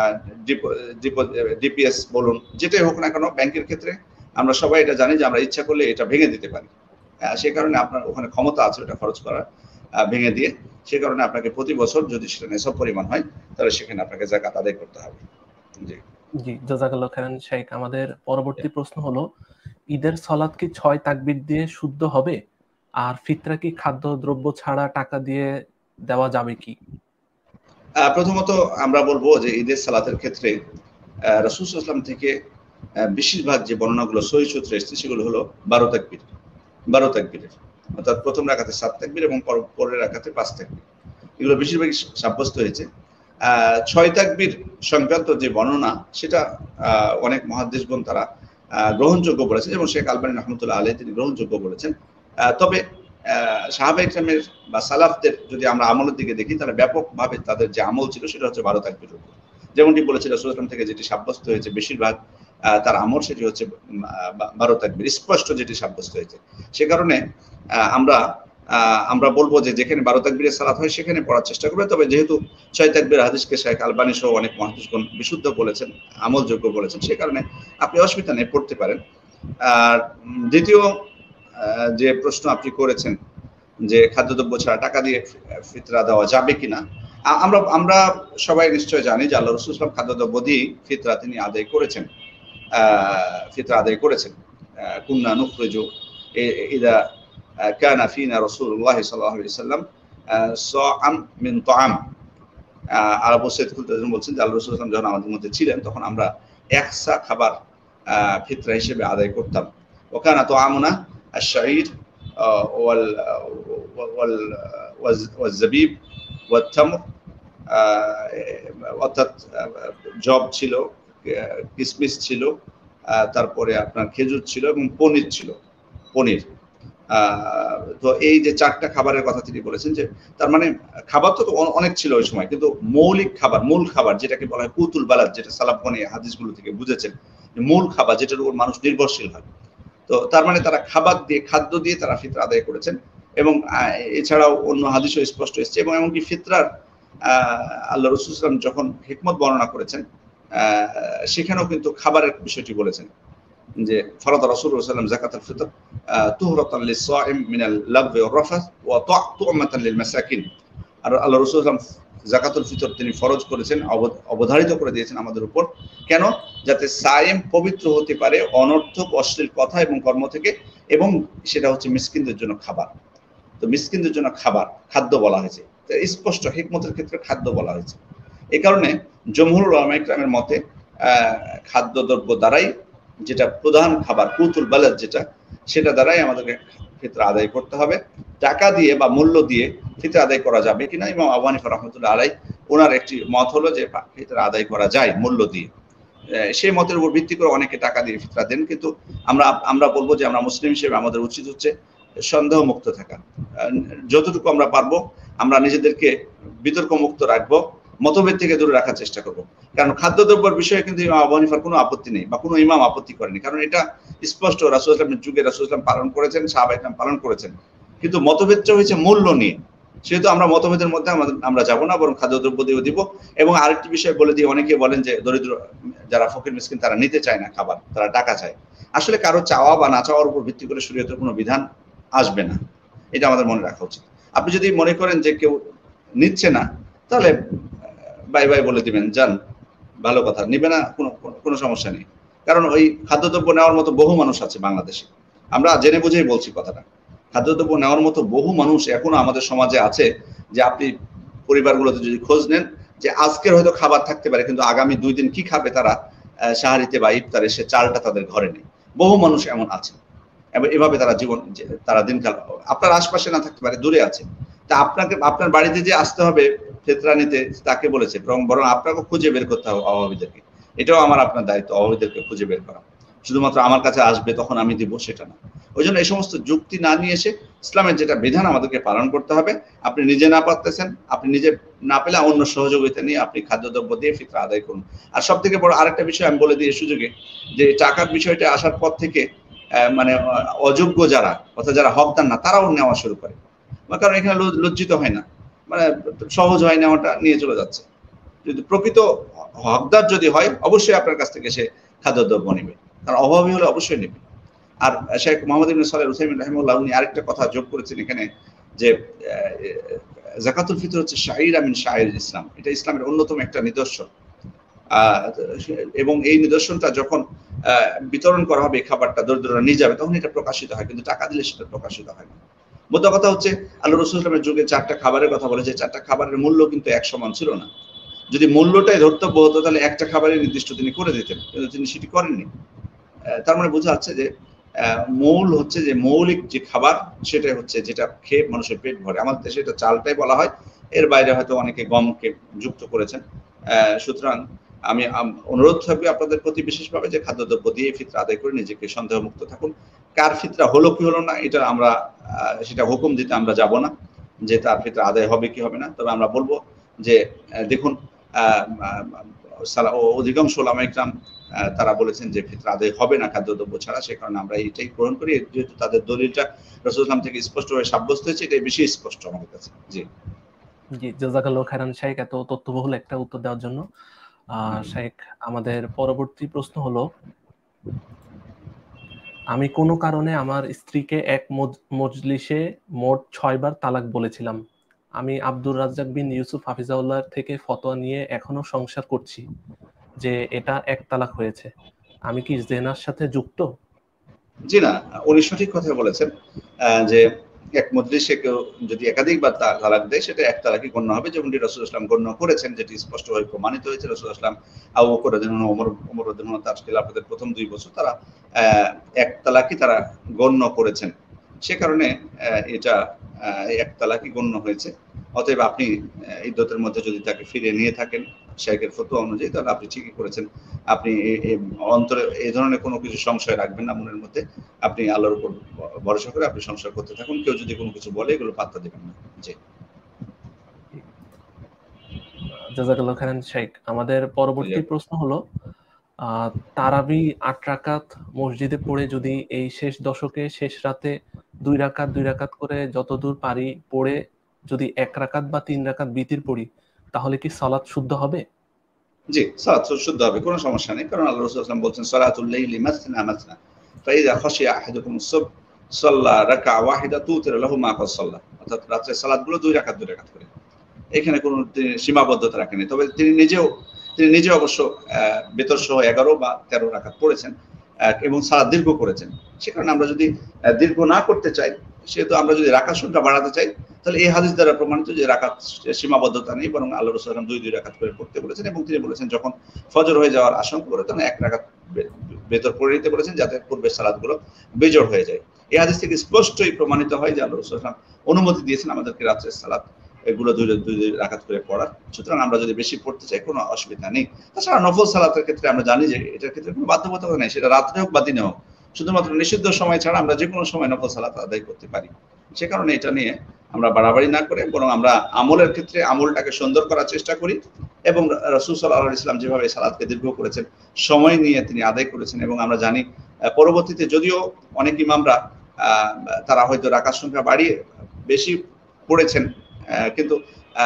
ডিপিএস বলুন, যেটাই হোক না কেন ব্যাংকের ক্ষেত্রে আমরা সবাই এটা জানি যে আমরা ইচ্ছা করলে এটা ভেঙে দিতে পারি। সে কারণে আপনার ওখানে ক্ষমতা আছে ওটা খরচ করার, ভেঙে দিয়ে। সে কারণে আপনাকে প্রতি বছর যদি সেটা নিসব পরিমাণ হয় তাহলে সেখানে আপনাকে যাকাত আদায় করতে হবে। জি জি, জাযাকাল্লাহু খাইরান শেখ। আমাদের পরবর্তী প্রশ্ন হলো, ঈদের সালাত কি 6 তাকবীর দিয়ে শুদ্ধ হবে? আর ফিতরা কি খাদ্যদ্রব্য ছাড়া টাকা দিয়ে দেওয়া যাবে কি? প্রথমত আমরা বলবো যে ঈদের সালাতের ক্ষেত্রে রাসূল সাল্লাল্লাহু আলাইহি ওয়াসাল্লাম থেকে বেশিরভাগ যে বর্ণনাগুলো সহিহ সূত্রে এসেছে সেগুলো হলো 12 তাকবীরের, অর্থাৎ প্রথম রাকাতে 7 তাকবীর এবং পরের রাকাতে 5 তাকবীর, এগুলো বেশিরভাগই সাব্যস্ত হয়েছে। 6 তাকবীর সংক্রান্ত যে বর্ণনা সেটা অনেক মুহাদ্দিসগণ তারা গ্রহণযোগ্য বলেছেন, যেমন শেখ আলবানী রাহমাতুল্লাহ আলাইহি তিনি গ্রহণযোগ্য বলেছেন। তবে সাহাবায়ে কেরামের বা সালাফদের যদি আমরা আমলের দিকে দেখি তাহলে ব্যাপকভাবে তাদের যে আমল ছিল সেটা হচ্ছে 12 তাকবীরের উপর। যেমনটি বলেছিল রাসূল সাল্লাল্লাহু আলাইহি ওয়াসাল্লাম থেকে যেটি সাব্যস্ত হয়েছে বেশিরভাগ তার আমল সেটি হচ্ছে 12 তাকবীর, স্পষ্ট যেটি সাব্যস্ত হয়েছে। সে কারণে আমরা বলবো যে যেখানে 12 তাকবীরের সালাত হয় সেখানে পড়ার চেষ্টা করবে। তবে যেহেতু 6 তাকবীর হাদিসকে শেখ আলবানী সহ অনেক মুহাদ্দিসগণ বিশুদ্ধ বলেছেন, আমলযোগ্য বলেছেন, সে কারণে আপনি অসুবিধা নেই, পড়তে পারেন। আর দ্বিতীয় যে প্রশ্ন আপনি করেছেন যে খাদ্যদ্রব্য ছাড়া টাকা দিয়ে ফিতরা দেওয়া যাবে কিনা, আমরা সবাই নিশ্চয় জানি যে আল্লাহ রাসূল সাল্লাল্লাহু আলাইহি ওয়াসাল্লাম খাদ্যদ্রব্য দিয়ে ফিতরা তিনি আদায় করেছেন। কুন্না নুখরিজু ইদা কানা ফিনা রাসূলুল্লাহ সাল্লাল্লাহু আলাইহি ওয়াসাল্লাম সাআম মিন তাআম। আবু সাঈদ খুলতেন বলছেন যে আল্লাহ রাসূল সাল্লাল্লাহু আলাইহি ওয়াসাল্লাম যখন আমাদের মধ্যে ছিলেন তখন আমরা একসা খাবার ফিতরা হিসেবে আদায় করতাম। ওয়া কানা তাআমুনা আশ-শাঈর ওয়াল-যাবিব ওয়াত-তামর, অর্থাৎ জব ছিল, কিসমিস ছিল, তারপরে আপনার খেজুর ছিল এবং পনির ছিল, পনির। তো এই যে 4টা খাবারের কথা তিনি বলেছেন, যে তার মানে খাবার তো অনেক ছিল ওই সময়, কিন্তু মৌলিক খাবার, মূল খাবার যেটাকে বলা হয় কুতুল বালাদ, যেটা সালাফগণ এই হাদিসগুলো থেকে বুঝেছেন, মূল খাবার যেটার উপর মানুষ নির্ভরশীল হয়। তো তার মানে তারা খাদ্য দিয়ে তারা ফিতরা আদায় করেছেন। এবং এছাড়াও অন্য হাদিসও স্পষ্ট এসেছে। এবং এমনকি ফিতরার আল্লাহ রাসূল সাল্লাল্লাহু আলাইহি ওয়াসাল্লাম যখন হিকমত বর্ণনা করেছেন সেখানেও কিন্তু খাবারের বিষয়টি বলেছেন যে ফারাদা রাসূলুল্লাহ সাল্লাল্লাহু আলাইহি ওয়াসাল্লাম যাকাতুল ফিতর তুহরাতান লিস-সাইম মিনাল লাগবি ওয়ার রাফাস ওয়া তু'মাতান লিল মাসাকিন। আর আল্লাহ রাসূল সাল্লাল্লাহু আলাইহি ওয়াসাল্লাম যাকাতুল ফিতর তিনি ফরজ করেছেন, অবধারিত করে দিয়েছেন আমাদের উপর। কেন? যাতে সায়েম পবিত্র হতে পারে অনর্থক অশ্লীল কথা এবং কর্ম থেকে, এবং সেটা হচ্ছে মিসকিনদের জন্য খাবার। তো মিসকিনদের জন্য খাবার, খাদ্য বলা হয়েছে, স্পষ্ট হিকমতের ক্ষেত্রে খাদ্য বলা হয়েছে। এই কারণে জমহুর উলামা ইকরামের মতে খাদ্যদ্রব্য দ্বারাই, যেটা প্রধান খাবার কুতুল বালাদ যেটা, সেটা দ্বারাই আমাদেরকে ফিতরা আদায় করতে হবে। টাকা দিয়ে বা মূল্য দিয়ে ফিতরা আদায় করা যাবে কিনা, ইমাম আবু হানিফা রাহমাতুল্লাহ আলাইহি ওনার একটি মত হলো যে ফিতরা আদায় করা যায় মূল্য দিয়ে। সেই মতের উপর ভিত্তি করে অনেকে টাকা দিয়ে ফিতরা দেন, কিন্তু আমরা বলবো যে আমরা মুসলিম হিসেবে আমাদের উচিত হচ্ছে সন্দেহ মুক্ত থাকা। যতটুকু আমরা পারবো আমরা নিজেদেরকে বিতর্ক মুক্ত রাখবো, মতভেদ থেকে দূরে রাখার চেষ্টা করব। কারণ খাদ্যদ্রব্যের বিষয়ে কিন্তু ইমাম আবু হানিফার কোনো আপত্তি নেই বা কোনো ইমাম আপত্তি করেনি, কারণ এটা স্পষ্ট রাসূলুল্লাহ সাল্লাল্লাহু আলাইহি ওয়াসাল্লামের যুগে রাসূলুল্লাহ সাল্লাল্লাহু আলাইহি ওয়াসাল্লাম পালন করেছেন, সাহাবায়ে কেরাম পালন করেছেন। কিন্তু মতভেদটা হয়েছে মূল্য নিয়ে, সেহেতু আমরা মতভেদের মধ্যে আমরা যাব না, বরং খাদ্যদ্রব্য দিয়েও দিব। এবং আরেকটি বিষয় বলে দিয়ে, অনেকে বলেন যে দরিদ্র যারা ফকির মিসকিন তারা নিতে চায় না খাবার, তারা টাকা চায়। আসলে কারো চাওয়া বা না চাওয়ার উপর ভিত্তি করে শরীয়তের কোনো বিধান আসবে না, এটা আমাদের মনে রাখা উচিত। আপনি যদি মনে করেন যে কেউ নিচ্ছে না, তাহলে বাই বাই বলে দিবেন, যান, ভালো কথা, নিবে না, কোনো সমস্যা নেই। কারণ ওই খাদ্যদ্রব্য নেওয়ার মতো বহু মানুষ আছে বাংলাদেশে, আমরা জেনে বুঝেই বলছি কথাটা। খাদ্যদ্রব্য নেওয়ার মতো বহু মানুষ এখনো আমাদের সমাজে আছে, যে আপনি পরিবারগুলোতে যদি খোঁজ নেন, যে আজকের হয়তো খাবার থাকতে পারে, কিন্তু আগামী 2 দিন কি খাবে তারা সাহারিতে বা ইফতারে, সে চালটা তাদের ঘরে নেই। বহু মানুষ এমন আছে, এবং এভাবে তারা দিনকাল আপনার আশপাশে না থাকতে পারে, দূরে আছে। তা আপনার বাড়িতে যে আসতে হবে ফিতরা নিতে, তাকে বলেছে, বরং আপনাকে খুঁজে বের করতে হবে অভাবীদেরকে। এটাও আমার আপনার দায়িত্ব, অভাবীদেরকে খুঁজে বের করা। শুধুমাত্র আমার কাছে আসবে তখন আমি দিব, সেটা না। ওই জন্য এই সমস্ত যুক্তি না নিয়ে এসে ইসলামের যেটা বিধান আমাদেরকে পালন করতে হবে। আপনি নিজে না পারতেছেন, আপনি নিজে না পেলে অন্য সহযোগিতা নিয়ে আপনি খাদ্যদ্রব্য দিয়ে ফিতরা আদায় করুন। আর সব থেকে বড় আরেকটা বিষয় আমি বলে দিই এই সুযোগে, যে টাকার বিষয়টা আসার পর থেকে মানে অযোগ্য যারা, অর্থাৎ যারা হকদার না, তারাও নেওয়া শুরু করে। কারণ এখানে লজ্জিত হয় না, মানে সহজ হয় নেওয়াটা, নিয়ে চলে যাচ্ছে। যদি প্রকৃত হকদার যদি হয়, অবশ্যই আপনার কাছ থেকে সে খাদ্যদ্রব্য নেবে, কারণ অভাবী হলে অবশ্যই নেবে। আর শেখ মোহাম্মদ ইবনে সালেহ আল উসাইমিন রাহিমাহুল্লাহ উনি আরেকটা কথা যোগ করেছেন এখানে, যে যাকাতুল ফিতর হচ্ছে শাইরা মিন শাইরিল ইসলাম, এটা ইসলামের অন্যতম একটা নিদর্শন। এবং এই নিদর্শনটা যখন বিতরণ করা হবে, খাবারটা দরিদ্ররা নিয়ে যাবে, তখন এটা প্রকাশিত হয়, কিন্তু টাকা দিলে সেটা প্রকাশিত হয় না। মোদ্দা কথা হচ্ছে, আল্লাহ রাসূল সাল্লাল্লাহু আলাইহি ওয়াসাল্লামের যুগে 4টা খাবারের কথা বলেছে, 4টা খাবারের মূল্য কিন্তু এক সমান ছিল না। যদি মূল্যটাই ধর্তব্য হতো, তাহলে একটা খাবারের নির্দিষ্ট তিনি করে দিতেন, কিন্তু তিনি সেটি করেননি। তার মানে বোঝা যাচ্ছে যে মূল হচ্ছে যে মৌলিক যে খাবার, সেটাই হচ্ছে যেটা খেয়ে মানুষের পেট ভরে। আমাদের দেশে এটা চালটাই বলা হয়, এর বাইরে হয়তো অনেকে গমকে যুক্ত করেছেন। সুতরাং আমি অনুরোধ থাকবে আপনাদের প্রতি বিশেষভাবে, যে খাদ্যদ্রব্য দিয়ে ফিতরা আদায় করে নিজেকে সন্দেহমুক্ত থাকুন। কার ফিতরা হলো কি হলো না, এটা আমরা সেটা হুকুম দিতে আমরা যাব না, যে তার ফিতরা আদায় হবে কি হবে না। তবে আমরা বলবো যে দেখুন, অধিকাংশ উলামা ইকরাম তারা বলেছেন যে ফিতরা আদায় হবে না খাদ্যদ্রব্য ছাড়া, সে কারণে আমরা এটাই গ্রহণ করি, যেহেতু তাদের দলিলটা রাসূলুল্লাহ সাল্লাল্লাহু আলাইহি ওয়াসাল্লাম থেকে স্পষ্টভাবে সাব্যস্ত হয়েছে, এটাই বেশি স্পষ্ট আমাদের কাছে। জি জি, জাযাকাল্লাহু খাইরান শাইখ, এত তথ্যবহুল একটা উত্তর দেওয়ার জন্য। শাইখ, আমাদের পরবর্তী প্রশ্ন হলো, আমি কোনো কারণে আমার স্ত্রীকে এক মজলিসে মোট 6 বার তালাক বলেছিলাম। আমি আব্দুর রাজ্জাক বিন ইউসুফ হাফিজাউল্লাহ থেকে ফতোয়া নিয়ে এখনো সংসার করছি যে এটা এক তালাক হয়েছে। আমি কি জিনার সাথে যুক্ত? জি না, উনি সঠিক কথা বলেছেন, যে এক মজলিসে কেউ যদি একাধিকবার তালাক দেয়, সেটা এক তালাকই গণ্য হবে, যেমনটি রাসূলুল্লাহ সাল্লাল্লাহু আলাইহি ওয়াসাল্লাম গণ্য করেছেন, যেটি স্পষ্টভাবে প্রমাণিত হয়েছে। রাসূলুল্লাহ সাল্লাল্লাহু আলাইহি ওয়াসাল্লাম, আবু বকর রাদিয়াল্লাহু আনহু, ওমর রাদিয়াল্লাহু আনহু, তার খিলাফতের প্রথম 2 বছর তারা এক তালাকই তারা গণ্য করেছেন। সে কারণে এটা এক তালাকই গণ্য হয়েছে। অতএব আপনি ইদ্দতের মধ্যে যদি তাকে ফিরিয়ে নিয়ে থাকেন শাইখের ফতোয়া অনুযায়ী, তাহলে আপনি ঠিকই করেছেন। আপনি অন্তরে এই ধরনের কোনো কিছু সংশয় রাখবেন না মনের মধ্যে। আপনি আল্লাহর উপর ভরসা করে আপনি সংসার করতে থাকুন। কেউ যদি কোনো কিছু বলে, এগুলো পাত্তা দিবেন না। জি। জাযাকাল্লাহু খাইরান শাইখ। আমাদের পরবর্তী প্রশ্ন হলো, তারাবি 8 রাকাত মসজিদে পড়ে যদি এই শেষ দশকে শেষ রাতে 2 রাকাত করে যতদূর পারি পড়ে যদি 1 রাকাত বা 3 রাকাত বিতির পড়ি, তাহলে কি সালাত শুদ্ধ হবে? জি, সালাত শুদ্ধ হবে, কোনো সমস্যা নেই। কারণ আল্লাহ রাসূল সাল্লাল্লাহু আলাইহি ওয়াসাল্লাম বলছেন, সালাতুল লাইলি মাসনা মাসনা ফাইযা খাশিয়া আহাদুকুম আস-সুবহ সাল্লা রাকআ ওয়াহিদা তুতির লাহু মা কাদ সাল্লা। অর্থাৎ রাতের সালাতগুলো 2 রাকাত করে। এখানে কোনো সীমাবদ্ধতা রাখেনি। তবে তিনি নিজে অবশ্য বেতর সহ 11 বা 13 রাকাত পড়েছেন এবং সালাত দীর্ঘ করেছেন। সে কারণে আমরা যদি দীর্ঘ না করতে চাই, সেহেতু আমরা যদি রাকাত সংখ্যা বাড়াতে চাই, তাহলে এই হাদিস দ্বারা প্রমাণিত যে রাকাত সীমাবদ্ধতা নেই, বরং আল্লাহ রাসূল সাল্লাল্লাহু আলাইহি ওয়াসাল্লাম 2 রাকাত করে পড়তে বলেছেন এবং তিনি বলেছেন যখন ফজর হয়ে যাওয়ার আশঙ্কা করে তখন 1 রাকাত বেতর পড়ে নিতে বলেছেন, যাতে পূর্বের সালাতগুলো বেজোড় হয়ে যায়। এই হাদিস থেকে স্পষ্টই প্রমাণিত হয় যে আল্লাহ রাসূল সাল্লাল্লাহু আলাইহি ওয়াসাল্লাম অনুমতি দিয়েছেন আমাদেরকে রাতের সালাত এগুলো 2 রাকাত করে পড়ার। সুতরাং আমরা যদি বেশি পড়তে চাই কোনো অসুবিধা নেই। তাছাড়া নফল সালাতের ক্ষেত্রে আমরা জানি যে এটার ক্ষেত্রে কোনো বাধ্যবাধকতা নেই, সেটা রাত্রে হোক বা দিনে হোক। শুধুমাত্র নিষিদ্ধ সময় ছাড়া আমরা যে কোনো সময় নফল সালাত আদায় করতে পারি। সে কারণে এটা নিয়ে আমরা বাড়াবাড়ি না করে বরং আমরা আমলের ক্ষেত্রে আমলটাকে সুন্দর করার চেষ্টা করি এবং রাসূল সাল্লাল্লাহু আলাইহি ওয়াসাল্লাম যেভাবে সালাতকে দীর্ঘ করেছেন, সময় নিয়ে তিনি আদায় করেছেন এবং আমরা জানি পরবর্তীতে যদিও অনেক ইমামরা তারা হয়তো রাকাত সংখ্যা বাড়িয়ে বেশি পড়েছেন, কিন্তু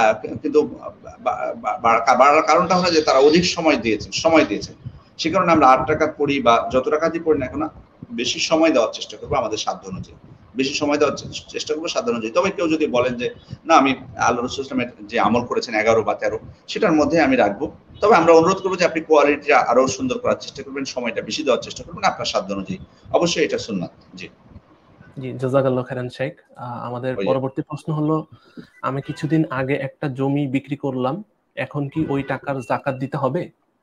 বাড়ার কারণটা হলো যে তারা অধিক সময় দিয়েছেন। সে কারণে আমরা 8 রাকাত পড়ি বা যত রাকাতই পড়ি না কেন বেশি সময় দেওয়ার চেষ্টা করবো আমাদের সাধ্য অনুযায়ী। বেশি সময় দেওয়ার চেষ্টা করবো সাধ্য অনুযায়ী। তবে কেউ যদি বলেন যে না আমি আল্লাহ রাসূল সাল্লাল্লাহু আলাইহি ওয়াসাল্লামের যে আমল করেছেন 11 বা 13 সেটার মধ্যে আমি রাখবো, তবে আমরা অনুরোধ করবো যে আপনি কোয়ালিটিটা আরো সুন্দর করার চেষ্টা করবেন, সময়টা বেশি দেওয়ার চেষ্টা করবেন আপনার সাধ্য অনুযায়ী। অবশ্যই এটা সুন্নাত। জি জি, জাযাকাল্লাহু খাইরান শেখ। আমাদের পরবর্তী প্রশ্ন হলো, আমি কিছুদিন আগে একটা জমি বিক্রি করলাম, এখন কি ওই টাকার যাকাত দিতে হবে?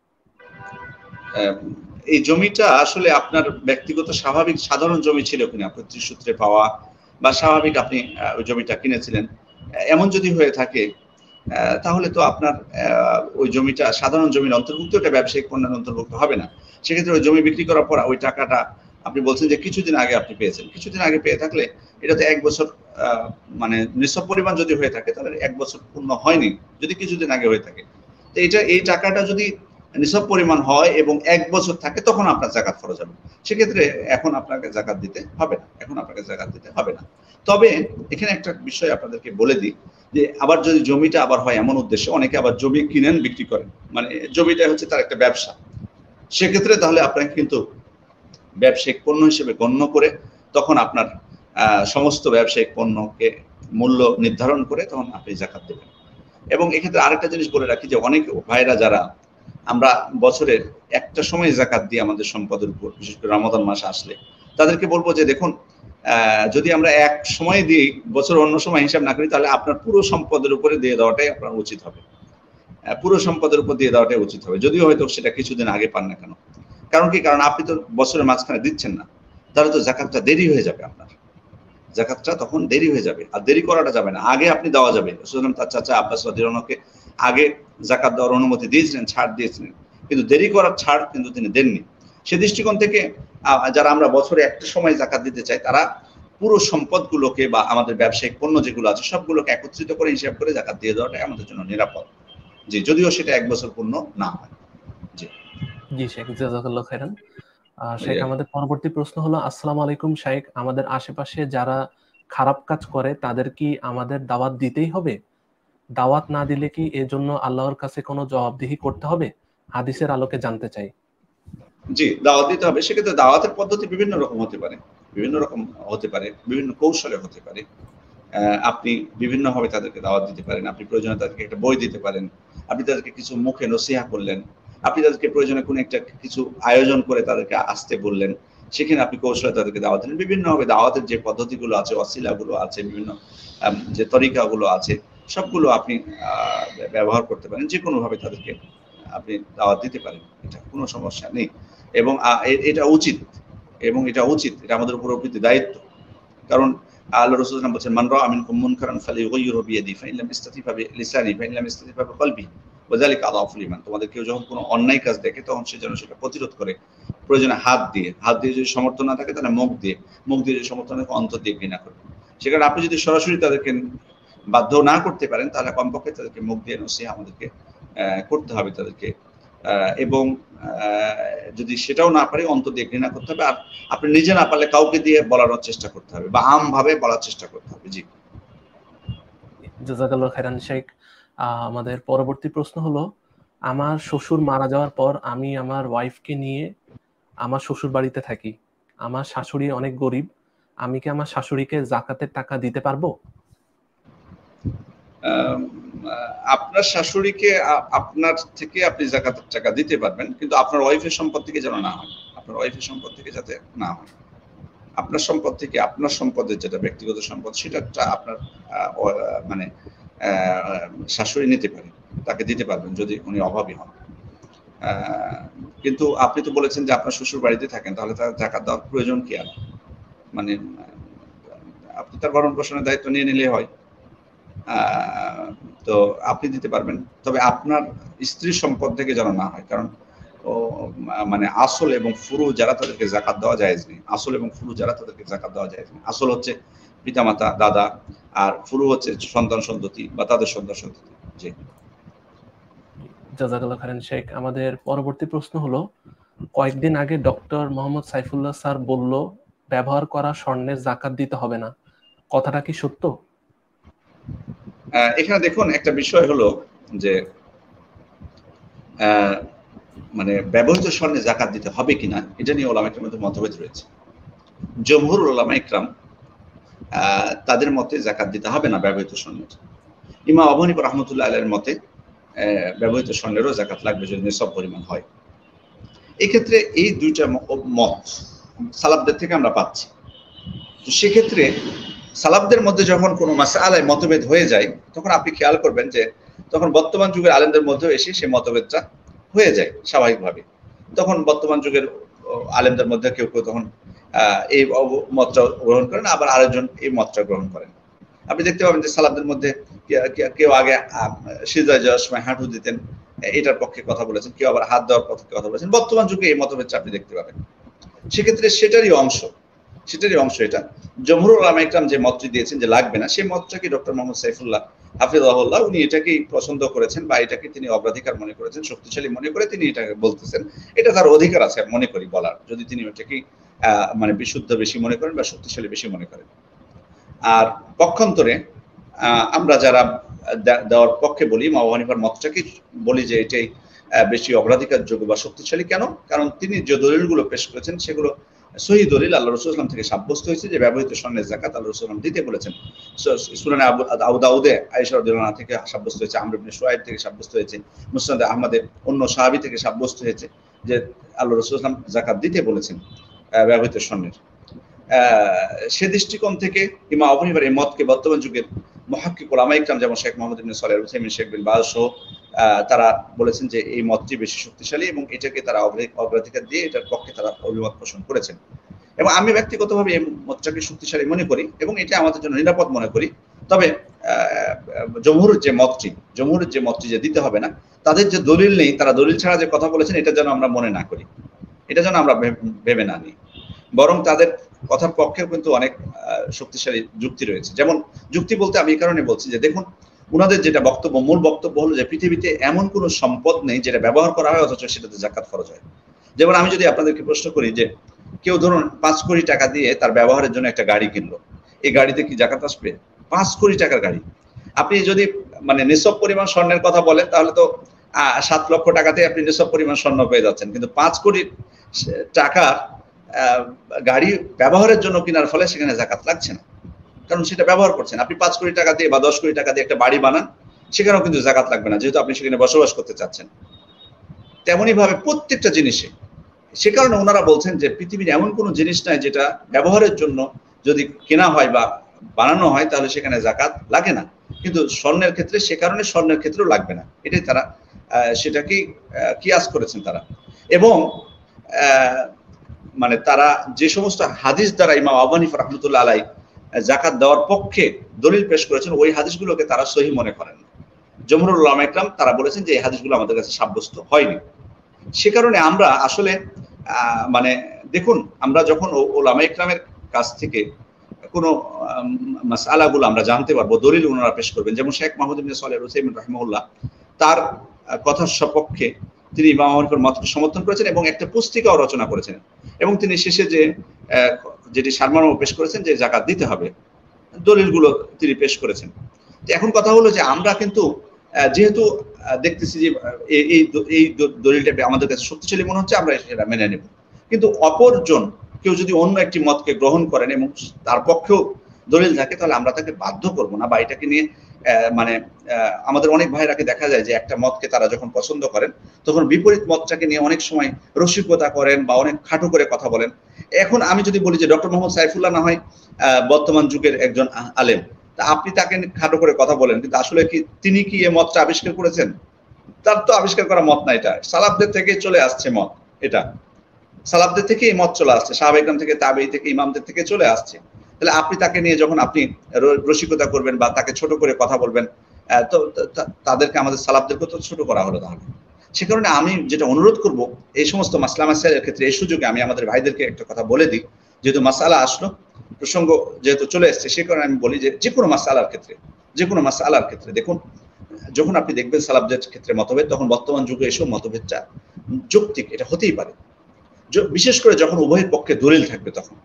এই জমিটা আসলে আপনার ব্যক্তিগত স্বাভাবিক সাধারণ জমি ছিল কিনা, সূত্রে পাওয়া বা স্বাভাবিক আপনি ওই জমিটা কিনেছিলেন, এমন যদি হয়ে থাকে তাহলে তো আপনার ওই জমিটা সাধারণ জমির অন্তর্ভুক্ত, এটা ব্যবসায়িক পণ্যের অন্তর্ভুক্ত হবে না। সেক্ষেত্রে ওই জমি বিক্রি করার পর ওই টাকাটা আপনি বলছেন যে কিছুদিন আগে আপনি পেয়েছেন, কিছুদিন আগে পেয়ে থাকলে এটাতে 1 বছর মানে নিছক পরিমাণ যদি হয়ে থাকে তাহলে 1 বছর পূর্ণ হয়নি যদি কিছুদিন আগে হয়ে থাকে। তো এই টাকাটা যদি নিছক পরিমাণ হয় এবং 1 বছর থাকে তখন আপনার যাকাত ফরজ হবে। সেক্ষেত্রে এখন আপনাকে যাকাত দিতে হবে না। তবে এখানে একটা বিষয় আপনাদেরকে বলে দিই যে আবার যদি জমিটা আবার হয় এমন উদ্দেশ্যে, অনেকে আবার জমি কিনেন বিক্রি করেন, মানে জমিটা হচ্ছে তার একটা ব্যবসা, সেক্ষেত্রে তাহলে আপনাকে কিন্তু ব্যবসায়িক পণ্য হিসেবে গণ্য করে তখন আপনার সমস্ত ব্যবসায়িক পণ্যকে মূল্য নির্ধারণ করে তখন আপনি যাকাত দেবেন। এবং এক্ষেত্রে আরেকটা জিনিস বলে রাখি যে অনেক ভাইরা যারা আমরা বছরের একটা সময় যাকাত দিই আমাদের সম্পদের উপর, বিশেষ করে রমাদান মাস আসলে, তাদেরকে বলবো যে দেখুন যদি আমরা এক সময় দিই, বছর অন্য সময় হিসাব না করি, তাহলে আপনার পুরো সম্পদের উপরে দিয়ে দেওয়াটাই আপনার উচিত হবে। পুরো সম্পদের উপর দিয়ে দেওয়াটাই উচিত হবে, যদিও হয়তো সেটা কিছুদিন আগে পান না কেন। কারণ কি, কারণ আপনি তো বছরের মাঝখানে দিচ্ছেন না, তাহলে তো যাকাতটা দেরি হয়ে যাবে, আপনার যাকাতটা তখন দেরি হয়ে যাবে। আর দেরি করাটা যাবে না, আগে আপনি দেওয়া যাবে। রাসূলুল্লাহ তার চাচা আব্বাস রাদিয়াল্লাহু আনহুকে আগে যাকাত দেওয়ার অনুমতি দিয়েছিলেন, ছাড় দিয়েছিলেন, কিন্তু দেরি করার ছাড় কিন্তু তিনি দেননি। সে দৃষ্টিকোণ থেকে যারা আমরা বছরে একটা সময় যাকাত দিতে চাই, তারা পুরো সম্পদগুলোকে বা আমাদের ব্যবসায়িক পণ্য যেগুলো আছে সবগুলোকে একত্রিত করে হিসাব করে যাকাত দিয়ে দেওয়াটাই আমাদের জন্য নিরাপদ, জি, যদিও সেটা 1 বছর পূর্ণ না হয়। জি জি শেখ, জাযাকাল্লাহু খাইরান। শেখ, আমাদের পরবর্তী প্রশ্ন হলো, আসসালামু আলাইকুম শেখ, আমাদের আশেপাশে যারা খারাপ কাজ করে তাদের কি আমাদের দাওয়াত দিতেই হবে? দাওয়াত না দিলে কি এজন্য আল্লাহর কাছে কোনো জবাবদিহি করতে হবে? হাদিসের আলোকে জানতে চাই। জি, দাওয়াত দিতে হবে। সেক্ষেত্রে দাওয়াতের পদ্ধতি বিভিন্ন রকম হতে পারে, বিভিন্ন কৌশলে হতে পারে। আপনি বিভিন্নভাবে তাদেরকে দাওয়াত দিতে পারেন। আপনি প্রয়োজনে তাদেরকে একটা বই দিতে পারেন, আপনি তাদেরকে কিছু মুখে নসিহা করলেন, আপনি তাদেরকে প্রয়োজনে কোনো একটা কিছু আয়োজন করে তাদেরকে আসতে বললেন, সেখানে আপনি কৌশলে তাদেরকে দাওয়াত দিলেন। বিভিন্নভাবে দাওয়াতের যে পদ্ধতিগুলো আছে, ওয়াসিলাগুলো আছে, বিভিন্ন যে তরিকাগুলো আছে, সবগুলো আপনি ব্যবহার করতে পারেন। যেকোনোভাবে তাদেরকে আপনি দাওয়াত দিতে পারেন, এটা কোনো সমস্যা নেই। এবং এটা উচিত, এটা আমাদের উপর অর্পিত দায়িত্ব। কারণ আল্লাহ রাসূল সাল্লাল্লাহু আলাইহি ওয়াসাল্লাম বলেছেন, মান রাআ মিনকুম মুনকারান ফালিয়ুগাইয়িরহু বিয়াদিহি ফাইন লাম ইসতাতি বিলিসানিহি ফাইন লাম ইসতাতি বিকলবিহি ওয়া যালিকা আযআফুল ঈমান। তোমাদের কেউ যখন কোনো অন্যায় কাজ দেখে তখন সে যেন সেটা প্রতিরোধ করে, প্রয়োজনে হাত দিয়ে যদি সমর্থ না থাকে তাহলে মুখ দিয়ে যদি সমর্থ না থাকে অন্তর দিয়ে ঘৃণা করবে। সেখানে আপনি যদি সরাসরি তাদেরকে বাধ্য না করতে পারেন, তাহলে কমপক্ষে তাদেরকে মুখ দিয়ে নসিহা আমাদেরকে করতে হবে তাদেরকে, এবং যদি সেটাও না পারে অন্তর দিয়ে ঘৃণা করতে হবে। আর আপনি নিজে না পারলে কাউকে দিয়ে বলানোর চেষ্টা করতে হবে বা আমভাবে বলার চেষ্টা করতে হবে। জি, জাযাকাল্লাহু খাইরান শেখ। আমাদের পরবর্তী প্রশ্ন হলো, আমার শ্বশুর মারা যাওয়ার পর আমি আমার ওয়াইফকে নিয়ে আমার শ্বশুর বাড়িতে থাকি। আমার শাশুড়ি অনেক গরিব, আমি কি আমার শাশুড়িকে যাকাতের টাকা দিতে পারবো? আপনার শাশুড়িকে আপনার থেকে আপনি যাকাতের টাকা দিতে পারবেন, কিন্তু আপনার ওয়াইফের সম্পদ থেকে যেন না হয়, আপনার ওয়াইফের সম্পদ থেকে যাতে না হয়। আপনার সম্পদ থেকে, আপনার সম্পদের যেটা ব্যক্তিগত সম্পদ, সেটা আপনার মানে শাশুড়ি নিতে পারে, তাকে দিতে পারবেন যদি উনি অভাবী হন। কিন্তু আপনি তো বলেছেন যে আপনার শ্বশুর বাড়িতে থাকেন, তাহলে তার যাকাত দেওয়ার প্রয়োজন কি আর? মানে আপনি তার ভরণ পোষণের দায়িত্ব নিয়ে নিলে হয়, তো আপনি দিতে পারবেন। তবে আপনার স্ত্রীর সম্পদ থেকে যেন না হয়, কারণ মানে আসল এবং ফুরু যারা তাদেরকে যাকাত দেওয়া জায়েজ নেই। আসল এবং ফুরু যারা তাদেরকে যাকাত দেওয়া জায়েজ নেই। আসল হচ্ছে পিতামাতা, দাদা, আর ফুরু হচ্ছে সন্তান সন্ততি বা তাদের সন্তান সন্ততি। জি, জাযাকাল্লাহ খাইরান শেখ। আমাদের পরবর্তী প্রশ্ন হলো, কয়েকদিন আগে ডক্টর মোহাম্মদ সাইফুল্লাহ স্যার বলল ব্যবহার করা স্বর্ণের যাকাত দিতে হবে না, কথাটা কি সত্য? এখানে দেখুন, একটা বিষয় হলো যে মানে ব্যবহৃত স্বর্ণে যাকাত দিতে হবে কিনা, এটা নিয়ে উলামা ইকরামের মধ্যে মতভেদ রয়েছে। জমহুর উলামা ইকরাম তাদের মতে যাকাত দিতে হবে না ব্যবহৃত স্বর্ণের। ইমাম আবু হানিফা রাহমাতুল্লাহ আলাইহির মতে ব্যবহৃত স্বর্ণেরও যাকাত লাগবে যদি নিসাব পরিমাণ হয়। এক্ষেত্রে এই দুইটা মত সালাফদের থেকে আমরা পাচ্ছি। তো সেক্ষেত্রে সালাফদের মধ্যে যখন কোনো মাসআলায় মতভেদ হয়ে যায়, তখন আপনি খেয়াল করবেন যে তখন বর্তমান যুগের আলেমদের মধ্যে এসে সেই মতভেদটা হয়ে যায় স্বাভাবিকভাবে। তখন বর্তমান যুগের আলেমদের মধ্যে কেউ কেউ তখন এই মতটা গ্রহণ করেন, আবার আরেকজন এই মতটা গ্রহণ করেন। আপনি দেখতে পাবেন যে সালাফদের মধ্যে কেউ আগে সিজদায় যাওয়ার সময় হাঁটু দিতেন, এটার পক্ষে কথা বলেছেন, কেউ আবার হাত দেওয়ার পক্ষে কথা বলেছেন। বর্তমান যুগে এই মতভেদটা আপনি দেখতে পাবেন। সেক্ষেত্রে সেটারই অংশ এটা। জমহুর উলামা ইকরাম যে মতটি দিয়েছেন যে লাগবে না, সেই মতটাকে ডক্টর মোহাম্মদ সাইফুল্লাহ হাফিজাহুল্লাহ উনি এটাকেই পছন্দ করেছেন বা এটাকে তিনি অগ্রাধিকার মনে করেছেন, শক্তিশালী মনে করে তিনি এটাকে বলতেছেন। এটা তার অধিকার আছে মনে করি বলার, যদি তিনি ওটাকে মানে বিশুদ্ধ বেশি মনে করেন বা শক্তিশালী বেশি মনে করেন। আর পক্ষান্তরে আমরা যারা দেওয়ার পক্ষে বলি, ইমাম আবু হানিফার মতটাকে বলি যে এটাই বেশি অগ্রাধিকারযোগ্য বা শক্তিশালী। কেন? কারণ তিনি যে দলিলগুলো পেশ করেছেন সেগুলো সহিহ দলিল, আল্লাহ রাসূল সাল্লাল্লাহু আলাইহি ওয়াসাল্লাম থেকে সাব্যস্ত হয়েছে যে ব্যবহৃত স্বর্ণের যাকাত আল্লাহ রাসূল সাল্লাল্লাহু আলাইহি ওয়াসাল্লাম দিতে বলেছেন। সুনানে আবু দাউদে আয়েশা রাদিয়াল্লাহু আনহা থেকে সাব্যস্ত হয়েছে, আমর ইবনে শুআয়ব থেকে সাব্যস্ত হয়েছে, মুসনাদ আহমদে অন্য সাহাবী থেকে সাব্যস্ত হয়েছে যে আল্লাহ রাসূল সাল্লাল্লাহু আলাইহি ওয়াসাল্লাম যাকাত দিতে বলেছেন ব্যবহৃত স্বর্ণের। সে দৃষ্টিকোণ থেকে ইমাম আবু হানিফার এই মতকে বর্তমান যুগের মুহাক্কিক উলামা ইকরাম যেমন শেখ মুহাম্মদ ইবনে সালেহ আল উসাইমিন, শেখ বিন বাজ সহ তারা বলেছেন যে এই মতটি বেশি শক্তিশালী এবং এটাকে তারা অগ্রাধিকার দিয়ে এটার পক্ষে তারা অভিমত পোষণ করেছেন। এবং আমি ব্যক্তিগতভাবে এই মতটাকে শক্তিশালী মনে করি এবং এটা আমাদের জন্য নিরাপদ মনে করি। তবে জমহুরের যে মতটি যে দিতে হবে না, তাদের যে দলিল নেই, তারা দলিল ছাড়া যে কথা বলেছেন, এটা যেন আমরা মনে না করি, এটা যেন আমরা ভেবে না নিই। বরং তাদের কথার পক্ষেও কিন্তু অনেক শক্তিশালী যুক্তি রয়েছে। যেমন যুক্তি বলতে আমি এই কারণে বলছি যে দেখুন, উনাদের যেটা বক্তব্য, মূল বক্তব্য হলো যে পৃথিবীতে এমন কোনো সম্পদ নেই যেটা ব্যবহার করা হয় অথচ সেটাতে যাকাত খরচ হয়। যেমন আমি যদি আপনাদেরকে প্রশ্ন করি যে কেউ ধরুন 5 কোটি টাকা দিয়ে তার ব্যবহারের জন্য একটা গাড়ি কিনলো, এই গাড়িতে কি যাকাত আসবে? 5 কোটি টাকার গাড়ি। আপনি যদি মানে নিসব পরিমাণ স্বর্ণের কথা বলেন, তাহলে তো 7 লক্ষ টাকাতে আপনি নিসব পরিমাণ স্বর্ণ পেয়ে যাচ্ছেন, কিন্তু 5 কোটি টাকা গাড়ি ব্যবহারের জন্য কেনার ফলে সেখানে যাকাত লাগছে না, কারণ সেটা ব্যবহার করছেন। আপনি 5 কোটি টাকা দিয়ে বা 10 কোটি টাকা দিয়ে একটা বাড়ি বানান, সেখানেও কিন্তু যাকাত লাগবে না, যেহেতু আপনি সেখানে বসবাস করতে চাচ্ছেন। তেমনই ভাবে প্রত্যেকটা জিনিসে, সে কারণে ওনারা বলছেন যে পৃথিবীর এমন কোনো জিনিস নাই যেটা ব্যবহারের জন্য যদি কেনা হয় বা বানানো হয় তাহলে সেখানে যাকাত লাগে না, কিন্তু স্বর্ণের ক্ষেত্রে সে কারণে স্বর্ণের ক্ষেত্রেও লাগবে না। এটাই তারা সেটাকেই কিয়াস করেছেন তারা। এবং মানে তারা যে সমস্ত হাদিস দ্বারা ইমাম আবু হানিফা রাহমাতুল্লাহ আলাইহি যাকাত দেওয়ার পক্ষে দলিল পেশ করেছেন, ওই হাদিসগুলোকে তারা সহিহ মনে করেন। জমহুরুল উলামা ইকরাম তারা বলেছেন যে এই হাদিসগুলো আমাদের কাছে সাব্যস্ত হয়নি। সে কারণে আমরা আসলে মানে দেখুন, আমরা যখন উলামা ইকরামের কাছ থেকে কোনো মাসআলাগুলো আমরা জানতে পারবো, দলিল ওনারা পেশ করবেন। যেমন শেখ মুহাম্মদ ইবনে সালেহ আল উসাইমিন রাহিমাহুল্লাহ তার কথার সপক্ষে তিনি ইমাম আবু হানিফার মতকে সমর্থন করেছেন এবং একটা পুস্তিকাও রচনা করেছেন, এবং তিনি শেষে যেটি সারমর্ম পেশ করেছেন যে যাকাত দিতে হবে, দলিলগুলো তিনি পেশ করেছেন। এখন কথা হলো যে আমরা কিন্তু যেহেতু দেখতেছি যে এই দলিলটা আমাদের কাছে শক্তিশালী মনে হচ্ছে, আমরা সেটা মেনে নেব, কিন্তু অপরজন কেউ যদি অন্য একটি মতকে গ্রহণ করেন এবং তার পক্ষেও দলিল থাকে, তাহলে আমরা তাকে বাধ্য করব না বা এটাকে নিয়ে মানে আমাদের অনেক ভাইরাকে দেখা যায় যে একটা মতকে তারা যখন পছন্দ করেন তখন বিপরীত মতটাকে নিয়ে অনেক সময় রসিকতা করেন বা অনেক খাটো করে কথা বলেন। এখন আমি যদি বলি যে ডক্টর মোহাম্মদ সাইফুল্লাহ না হয় বর্তমান যুগের একজন আলেম, তা আপনি তাকে খাটো করে কথা বলেন, কিন্তু আসলে কি তিনি কি এই মতটা আবিষ্কার করেছেন? তার তো আবিষ্কার করা মত না, এটা সালাফদের থেকে চলে আসছে মত, এটা সালাফদের থেকে এই মত চলে আসছে, সাহাবা ইকরাম থেকে, তাবেঈ থেকে, ইমামদের থেকে চলে আসছে। তাহলে আপনি তাকে নিয়ে যখন আপনি রসিকতা করবেন বা তাকে ছোট করে কথা বলবেন, তো তাদেরকে, আমাদের সালাফদেরকে তো ছোট করা হলো তাহলে। সে কারণে আমি যেটা অনুরোধ করব, এই সমস্ত মাসলা মাসাইলের ক্ষেত্রে এই সুযোগে আমি আমাদের ভাইদেরকে একটা কথা বলে দিই, যেহেতু মাসালা আসলো, প্রসঙ্গ যেহেতু চলে এসছে, সে কারণে আমি বলি যে কোনো মাসালার ক্ষেত্রে দেখুন, যখন আপনি দেখবেন সালাফদের ক্ষেত্রে মতভেদ, তখন বর্তমান যুগে এসব মতভেদটা যৌক্তিক, এটা হতেই পারে, বিশেষ করে যখন উভয়ের পক্ষে দলিল থাকবে তখন।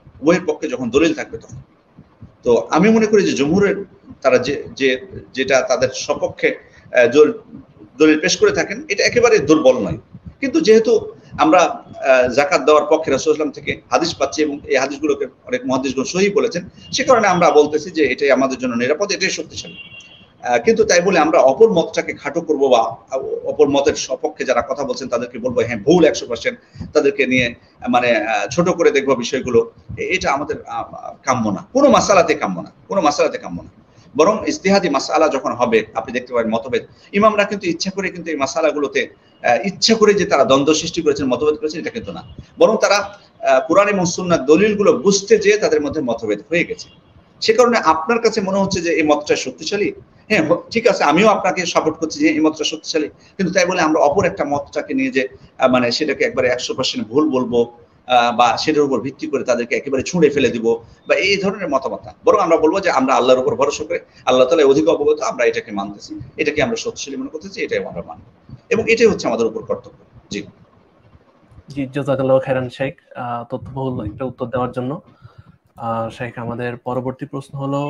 তো আমি মনে করি যে জমহুরের তারা যেটা তাদের সপক্ষে দলিল পেশ করে থাকেন, এটা একেবারে দুর্বল নয়। কিন্তু যেহেতু আমরা যাকাত দেওয়ার পক্ষে রাসূলুল্লাহ সাল্লাল্লাহু আলাইহি ওয়াসাল্লাম থেকে হাদিস পাচ্ছি এবং এই হাদিসগুলোকে অনেক মুহাদ্দিসগণ সহিহ বলেছেন, সে কারণে আমরা বলতেছি যে এটাই আমাদের জন্য নিরাপদ, এটাই শক্তিশালী। কিন্তু তাই বলে আমরা অপর মতটাকে খাটো করবো বা অপর মতের সপক্ষে যারা কথা বলছেন তাদেরকে বলবো হ্যাঁ ভুল 100%, তাদেরকে নিয়ে মানে ছোট করে দেখবো বিষয়গুলো, এটা আমাদের কাম্য না, কোনো মাসালাতে কাম্য না। বরং ইজতিহাদি মাসালা যখন হবে, আপনি দেখতে পাবেন মতভেদ, ইমামরা কিন্তু ইচ্ছা করে কিন্তু এই মাসালাগুলোতে ইচ্ছা করে যে তারা দ্বন্দ্ব সৃষ্টি করেছেন, মতভেদ করেছেন, এটা কিন্তু না, বরং তারা কুরআন এবং সুন্নাহর দলিলগুলো বুঝতে যেয়ে তাদের মধ্যে মতভেদ হয়ে গেছে। সে কারণে আপনার কাছে মনে হচ্ছে যে এই মতটা শক্তিশালী, হ্যাঁ ঠিক আছে, আমিও আপনাকে সাপোর্ট করছি যে এই মতটা শক্তিশালী, কিন্তু তাই বলে আমরা অপর একটা মতটাকে নিয়ে যে মানে সেটাকে একবারে 100% ভুল বলবো বা সেটার উপর ভিত্তি করে তাদেরকে একেবারে ছুঁড়ে ফেলে দিব বা এই ধরনের মতামত না, বরং আমরা বলবো যে আমরা আল্লাহর উপর ভরসা করে, আল্লাহ তাআলা অধিক অবগত, আমরা এটাকে মানতেছি, এটাকে আমরা শক্তিশালী মনে করতেছি, এটাই আমরা মানব, এবং এটাই হচ্ছে আমাদের উপর কর্তব্য। জি জি, জাযাকাল্লাহু খাইরান শেখ, তথ্যবহুল একটা উত্তর দেওয়ার জন্য। শেখ, আমাদের পরবর্তী প্রশ্ন হলো,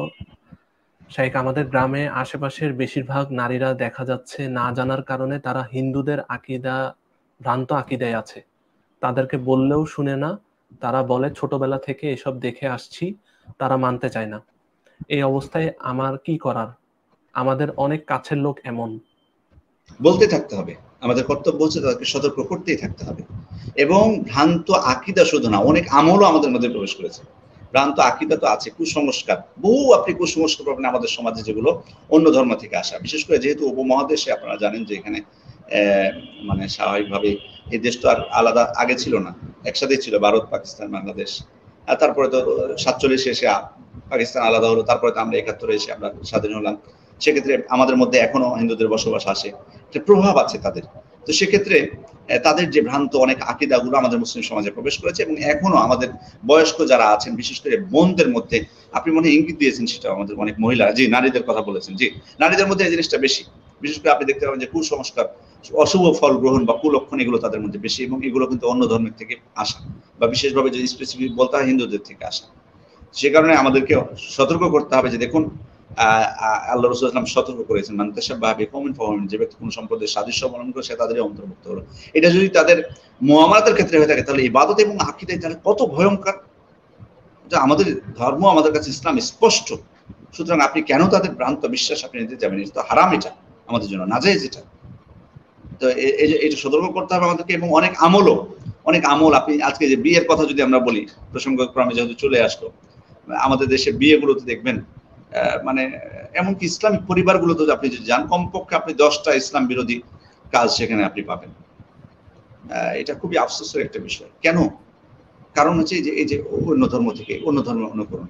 শেখ, আমাদের গ্রামে আশেপাশের বেশিরভাগ নারীরা দেখা যাচ্ছে না জানার কারণে তারা হিন্দুদের ভ্রান্ত আকিদায় আছে। তাদেরকে বললেও শুনে না, তারা বলে ছোটবেলা থেকে এসব দেখে আসছি, তারা মানতে চায় না। এই অবস্থায় আমার কি করার? আমাদের অনেক কাছের লোক এমন। বলতে থাকতে হবে, আমাদের কর্তব্য হচ্ছে তাদেরকে সতর্ক করতেই থাকতে হবে। এবং ভ্রান্ত আকিদা শুধু না, অনেক আমলও আমাদের মধ্যে প্রবেশ করেছে। ভ্রান্ত আকিদা তো আছে, কুসংস্কার, বহু আপনি কুসংস্কার পাবেন আমাদের সমাজে, যেগুলো অন্য ধর্ম থেকে আসা, বিশেষ করে যেহেতু উপমহাদেশে আপনারা জানেন যে এখানে মানে স্বাভাবিকভাবে এই দেশ তো আর আলাদা আগে ছিল না, একসাথেই ছিল ভারত, পাকিস্তান, বাংলাদেশ। আর তারপরে তো 47 এসে পাকিস্তান আলাদা হলো, তারপরে তো আমরা 71 এসে আমরা স্বাধীন হলাম। সেক্ষেত্রে আমাদের মধ্যে এখনো হিন্দুদের বসবাস আছে, একটা প্রভাব আছে তাদের। তো সেক্ষেত্রে তাদের যে ভ্রান্ত অনেক আকিদাগুলো আমাদের মুসলিম সমাজে প্রবেশ করেছে, এবং এখনো আমাদের বয়স্ক যারা আছেন, বিশেষ করে বোনদের মধ্যে, আপনি মনে ইঙ্গিত দিয়েছেন সেটা, আমাদের অনেক মহিলা, জি নারীদের কথা বলেছেন, জি নারীদের মধ্যে এই জিনিসটা বেশি। বিশেষ করে আপনি দেখতে পাবেন যে কুসংস্কার, অশুভ ফল গ্রহণ বা কুলক্ষণ, এগুলো তাদের মধ্যে বেশি, এবং এগুলো কিন্তু অন্য ধর্মের থেকে আসা, বা বিশেষভাবে যদি স্পেসিফিক বলতে হয় হিন্দুদের থেকে আসা। সে কারণে আমাদেরকে সতর্ক করতে হবে যে দেখুন, আল্লাহ রাসূল সাল্লাল্লাহু আলাইহি ওয়াসাল্লাম সতর্ক করেছেন, মান তাশাব্বাহা বিকওমিন ফাহুয়া মিনহুম, যে ব্যক্তি কোন সম্প্রদায়ের সাদৃশ্য অবলম্বন করে সে তাদেরই অন্তর্ভুক্ত হলো। এটা যদি তাদের মুআমালাতের ক্ষেত্রে হয়ে থাকে, তাহলে ইবাদত এবং আকীদায় তাহলে কত ভয়ঙ্কর। যে আমাদের ধর্ম, আমাদের কাছে ইসলাম স্পষ্ট, সুতরাং আপনি কেন তাদের ভ্রান্ত বিশ্বাস আপনি নিতে যাবেন? এটা তো হারাম, এটা আমাদের জন্য নাজায়েজ এটা। তো এটা সতর্ক করতে হবে আমাদেরকে। এবং অনেক আমল, আপনি আজকে যে বিয়ের কথা যদি আমরা বলি, প্রসঙ্গক্রমে যেহেতু চলে আসলো, আমাদের দেশে বিয়েগুলোতে দেখবেন মানে এমনকি ইসলামিক পরিবারগুলোতে আপনি যদি যান, কমপক্ষে আপনি 10টা ইসলাম বিরোধী কাজ সেখানে আপনি পাবেন। এটা খুবই আফসোসের একটা বিষয়। কেন? কারণ হচ্ছে এই যে অন্য ধর্ম থেকে অন্য ধর্ম অনুকরণ,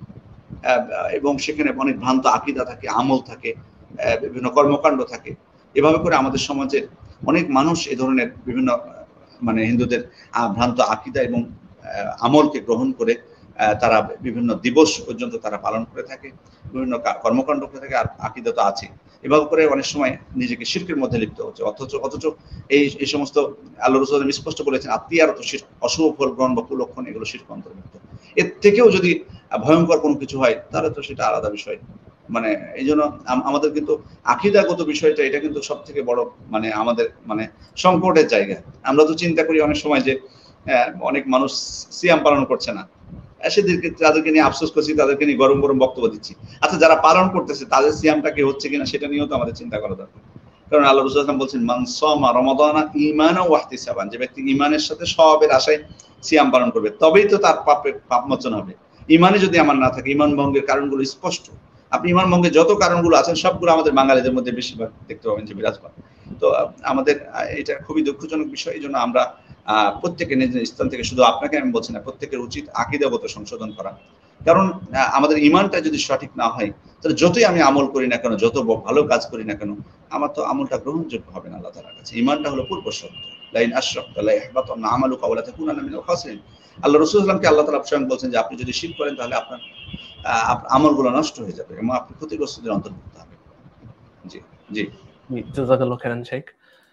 এবং সেখানে অনেক ভ্রান্ত আকিদা থাকে, আমল থাকে, বিভিন্ন কর্মকাণ্ড থাকে। এভাবে করে আমাদের সমাজের অনেক মানুষ এ ধরনের বিভিন্ন মানে হিন্দুদের ভ্রান্ত আকিদা এবং আমলকে গ্রহণ করে তারা বিভিন্ন দিবস পর্যন্ত তারা পালন করে থাকে, বিভিন্ন কর্মকাণ্ড করে থাকে, আর আকিদা তো আছে। এভাবে করে অনেক সময় নিজেকে শিরকের মধ্যে লিপ্ত হচ্ছে। অথচ এই সমস্ত আল্লাহ রাসূল স্পষ্ট বলেছেন, আত্মীয়ারত শিরক, অশুভ ফল গ্রহণ বা কুলক্ষণ, এগুলো শিরক অন্তর্ভুক্ত। এর থেকেও যদি ভয়ঙ্কর কোনো কিছু হয় তাহলে তো সেটা আলাদা বিষয়। মানে এই জন্য আমাদের কিন্তু আকিদাগত বিষয়টা, এটা কিন্তু সব থেকে বড় মানে আমাদের মানে সংকটের জায়গা। আমরা তো চিন্তা করি অনেক সময় যে অনেক মানুষ সিয়াম পালন করছে না, সেদেরকে তাদেরকে নিয়ে আফসোস করছি, তাদেরকে নিয়ে গরম গরম বক্তব্য দিচ্ছি। আচ্ছা, যারা পালন করতেছে তাদের সিয়ামটা কি হচ্ছে কিনা সেটা নিয়েও তো আমাদের চিন্তা করা দরকার। কারণ আল্লাহ রাসূল সাল্লাল্লাহু আলাইহি ওয়াসাল্লাম বলছেন, মান সামা রমাদানা ঈমানান ওয়া ইহতিসাবান, যে ব্যক্তি ঈমানের সাথে সওয়াবের আশায় সিয়াম পালন করবে তবেই তো তার পাপ মোচন হবে। ঈমানে যদি আমার না থাকে, ঈমান ভঙ্গের কারণগুলো স্পষ্ট। আপনি ঈমান ভঙ্গের যত কারণগুলো আছেন সবগুলো আমাদের বাঙালিদের মধ্যে বেশিরভাগ দেখতে পাবেন যে বিরাজমান। তো আমাদের এটা খুবই দুঃখজনক বিষয়। এই জন্য আমরা প্রত্যেকে নিজ নিজ স্থান থেকে, শুধু আপনাকে আমি বলছি না, প্রত্যেকের উচিত আকীদাগত সংশোধন করা। কারণ আমাদের ঈমানটা যদি সঠিক না হয়, তাহলে যতই আমি আমল করি না কেন, যত ভালো কাজ করি না কেন, আমার তো আমলটা গ্রহণযোগ্য হবে না আল্লাহ তাআলার কাছে। ঈমানটা হলো পূর্ব শর্ত। লাইন আশরাকতা লা ইয়াহবাতান্না আমালুকা ওয়া লা তাকুনান্না মিনাল খাসিরিন। আল্লাহ রাসূল সাল্লাল্লাহু আলাইহি ওয়াসাল্লামকে আল্লাহ তাআলা স্বয়ং বলছেন যে আপনি যদি শিরক করেন তাহলে আপনার আমলগুলো নষ্ট হয়ে যাবে এবং আপনি ক্ষতিগ্রস্তদের অন্তর্ভুক্ত হবেন। জি জি জাযাকাল্লাহু খাইরান শেখ।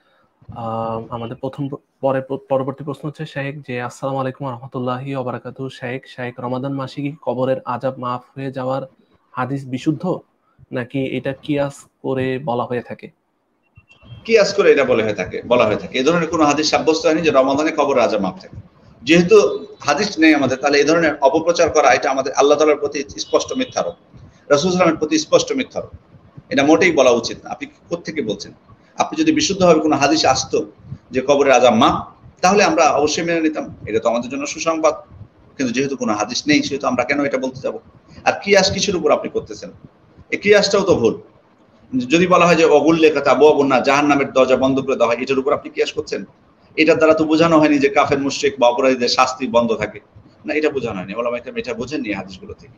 আমাদের পরবর্তী প্রশ্ন হচ্ছে শেখ যে আসসালামু আলাইকুম ওয়া রাহমাতুল্লাহি ওয়া বারাকাতুহু। শেখ রমাদান মাসে কি কবরের আযাব মাফ হয়ে যাওয়ার হাদিস বিশুদ্ধ, নাকি এটা কিয়াস করে বলা হয়ে থাকে? কিয়াস করে এটা বলা হয়ে থাকে। এই ধরনের কোনো হাদিস সাব্যস্ত হয়নি যে রমাদানে কবরের আযাব মাফ থাকে। যেহেতু হাদিস নেই আমাদের, তাহলে এই ধরনের অপপ্রচার করা এটা আমাদের আল্লাহ তাআলার প্রতি স্পষ্ট মিথ্যারোপ, রাসূল সাল্লাল্লাহু আলাইহি ওয়াসাল্লামের প্রতি স্পষ্ট মিথ্যারোপ। এটা মোটেই বলা উচিত না। আপনি কোত্থেকে বলছেন? আপনি যদি বিশুদ্ধভাবে কোনো হাদিস আসতো যে কবরের আযাব মাফ, তাহলে আমরা অবশ্যই মেনে নিতাম, এটা তো আমাদের জন্য সুসংবাদ। কিন্তু যেহেতু কোনো হাদিস নেই, সেহেতু আমরা কেন এটা বলতে যাব? আর কিয়াস কিসের উপর আপনি করতেছেন? এই কিয়াসটাও তো ভুল। যদি বলা হয় যে অগুল্লেখাত আবওয়াবুন নার, জাহান্নামের দরজা বন্ধ করে দেওয়া হয়, এটার উপর আপনি কিয়াস করছেন? এটার দ্বারা তো বোঝানো হয়নি যে কাফের মুশরিক বা অপরাধীদের শাস্তি বন্ধ থাকে না, এটা বোঝানো হয়নি। ওলামায়ে কেরাম এটা বোঝেননি হাদিসগুলো থেকে।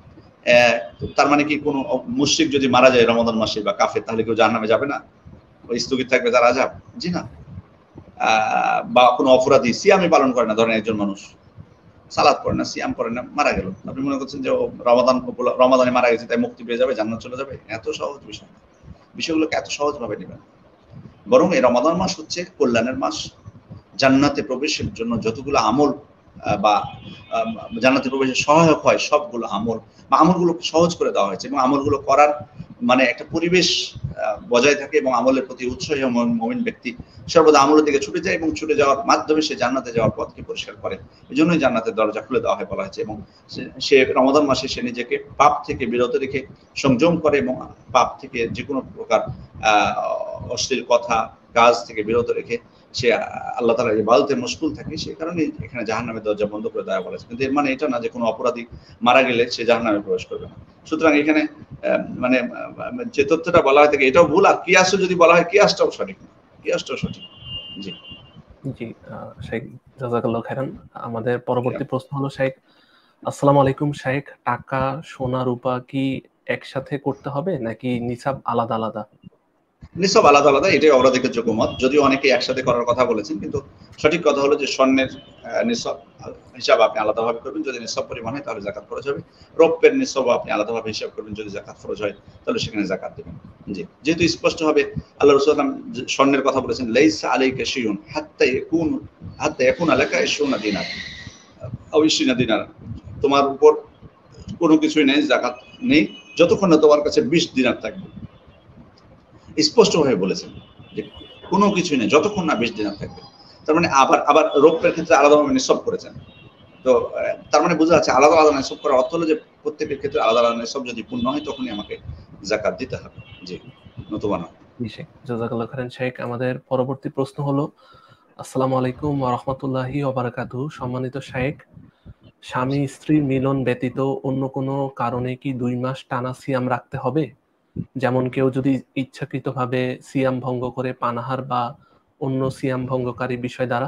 তার মানে কি কোনো মুশরিক যদি মারা যায় রমাদান মাসে বা কাফের, তাহলে কেউ জাহান্নামে যাবে না? ওই স্থগিত থাকবে তার আযাব? জি না। বা কোনো অপরাধী সিয়ামই পালন করে না, ধরেন একজন মানুষ সালাত পড়ে না, সিয়াম পড়ে না, মারা গেল, আপনি মনে করছেন যে রমাদানে মারা গেছে তাই মুক্তি পেয়ে যাবে, জান্নাত চলে যাবে? এত সহজ বিষয় না। বিষয়গুলোকে এত সহজ ভাবে নেবেন। বরং এই রমাদান মাস হচ্ছে কল্যাণের মাস। জান্নাতে প্রবেশের জন্য যতগুলো আমল বা জান্নাতে প্রবেশে সহায়ক হয়, সবগুলো আমল বা আমলগুলোকে সহজ করে দেওয়া হয়েছে এবং আমলগুলো করার মানে একটা পরিবেশ বজায় থাকে এবং আমলের প্রতি উৎসাহী মুমিন ব্যক্তি সর্বদা আমলের দিকে ছুটে যায় এবং ছুটে যাওয়ার মাধ্যমে সে জান্নাতে যাওয়ার পথকে পরিষ্কার করে। এই জন্যই জান্নাতের দরজা খুলে দেওয়া হয় বলা হয়েছে। এবং সে রমাদান মাসে সে নিজেকে পাপ থেকে বিরত রেখে সংযম করে এবং পাপ থেকে যে কোনো প্রকার অশ্লীল কথা কাজ থেকে বিরত রেখে সে আল্লাহ তাআলার ইবাদতে মশগুল থাকে। সেই কারণে এখানে জাহান্নামের দরজা বন্ধ করে দেওয়া বলেছে। কিন্তু এর মানে এটা না যে কোনো অপরাধী মারা গেলে সে জাহান্নামে প্রবেশ করবে না। সুতরাং এখানে মানে যে তথ্যটা বলা হয় থাকে এটাও ভুল। আর কিয়াসও যদি বলা হয়, কিয়াসটাও সঠিক না, কিয়াসটাও সঠিক। জি জি শেখ, জাযাকাল্লাহু খাইরান। আমাদের পরবর্তী প্রশ্ন হলো শেখ, আসসালামু আলাইকুম শেখ, টাকা সোনা রূপা কি একসাথে করতে হবে নাকি নিসাব আলাদা আলাদা? নিসব আলাদা আলাদা, এটাই অগ্রাধিকারযোগ্য মত। যদিও অনেকে একসাথে করার কথা বলেছেন, কিন্তু সঠিক কথা হলো যে স্বর্ণের নিসব হিসাব আপনি আলাদাভাবে করবেন, যদি নিসব পরিমাণ হয় তাহলে জাকাত খরচ হবে। রৌপ্যের নিসব আপনি আলাদাভাবে হিসাব করবেন, যদি জাকাত খরচ হয় তাহলে সেখানে জাকাত দেবেন। জি, যেহেতু স্পষ্ট হবে আল্লাহ রাসূল সাল্লাল্লাহু আলাইহি ওয়াসাল্লাম স্বর্ণের কথা বলেছেন, লাইসা আলাইকা শাইউন হাত্তা ইয়াকুনা লাকা 20 দিনার আও 20 দিনার, তোমার উপর কোনো কিছুই নেই, জাকাত নেই যতক্ষণ না তোমার কাছে 20 দিনার থাকবে। স্পষ্টভাবে বলেছেন যে কোনো কিছুই নেই যতক্ষণ না 20 দিনার থাকবে। তার মানে আবার রৌপ্যের ক্ষেত্রে আলাদাভাবে নিসব করেছেন। তো তার মানে বোঝা যাচ্ছে আলাদা আলাদা নিসব করার অর্থ হলো যে প্রত্যেকের ক্ষেত্রে আলাদা আলাদা নিসব যদি পূর্ণ হয় তখনই আমাকে যাকাত দিতে হবে। জি, নতুবা না। জি শেখ, জাযাকাল্লাহু খাইরান শেখ। আমাদের পরবর্তী প্রশ্ন হলো, আসসালামু আলাইকুম ওয়া রাহমাতুল্লাহি ওয়া বারাকাতুহু। সম্মানিত শেখ, স্বামী স্ত্রীর মিলন ব্যতীত অন্য কোনো কারণে কি 2 মাস টানা সিয়াম রাখতে হবে? যেমন কেউ যদি ইচ্ছাকৃতভাবে সিয়াম ভঙ্গ করে পানাহার বা অন্য সিয়াম ভঙ্গকারী বিষয় দ্বারা?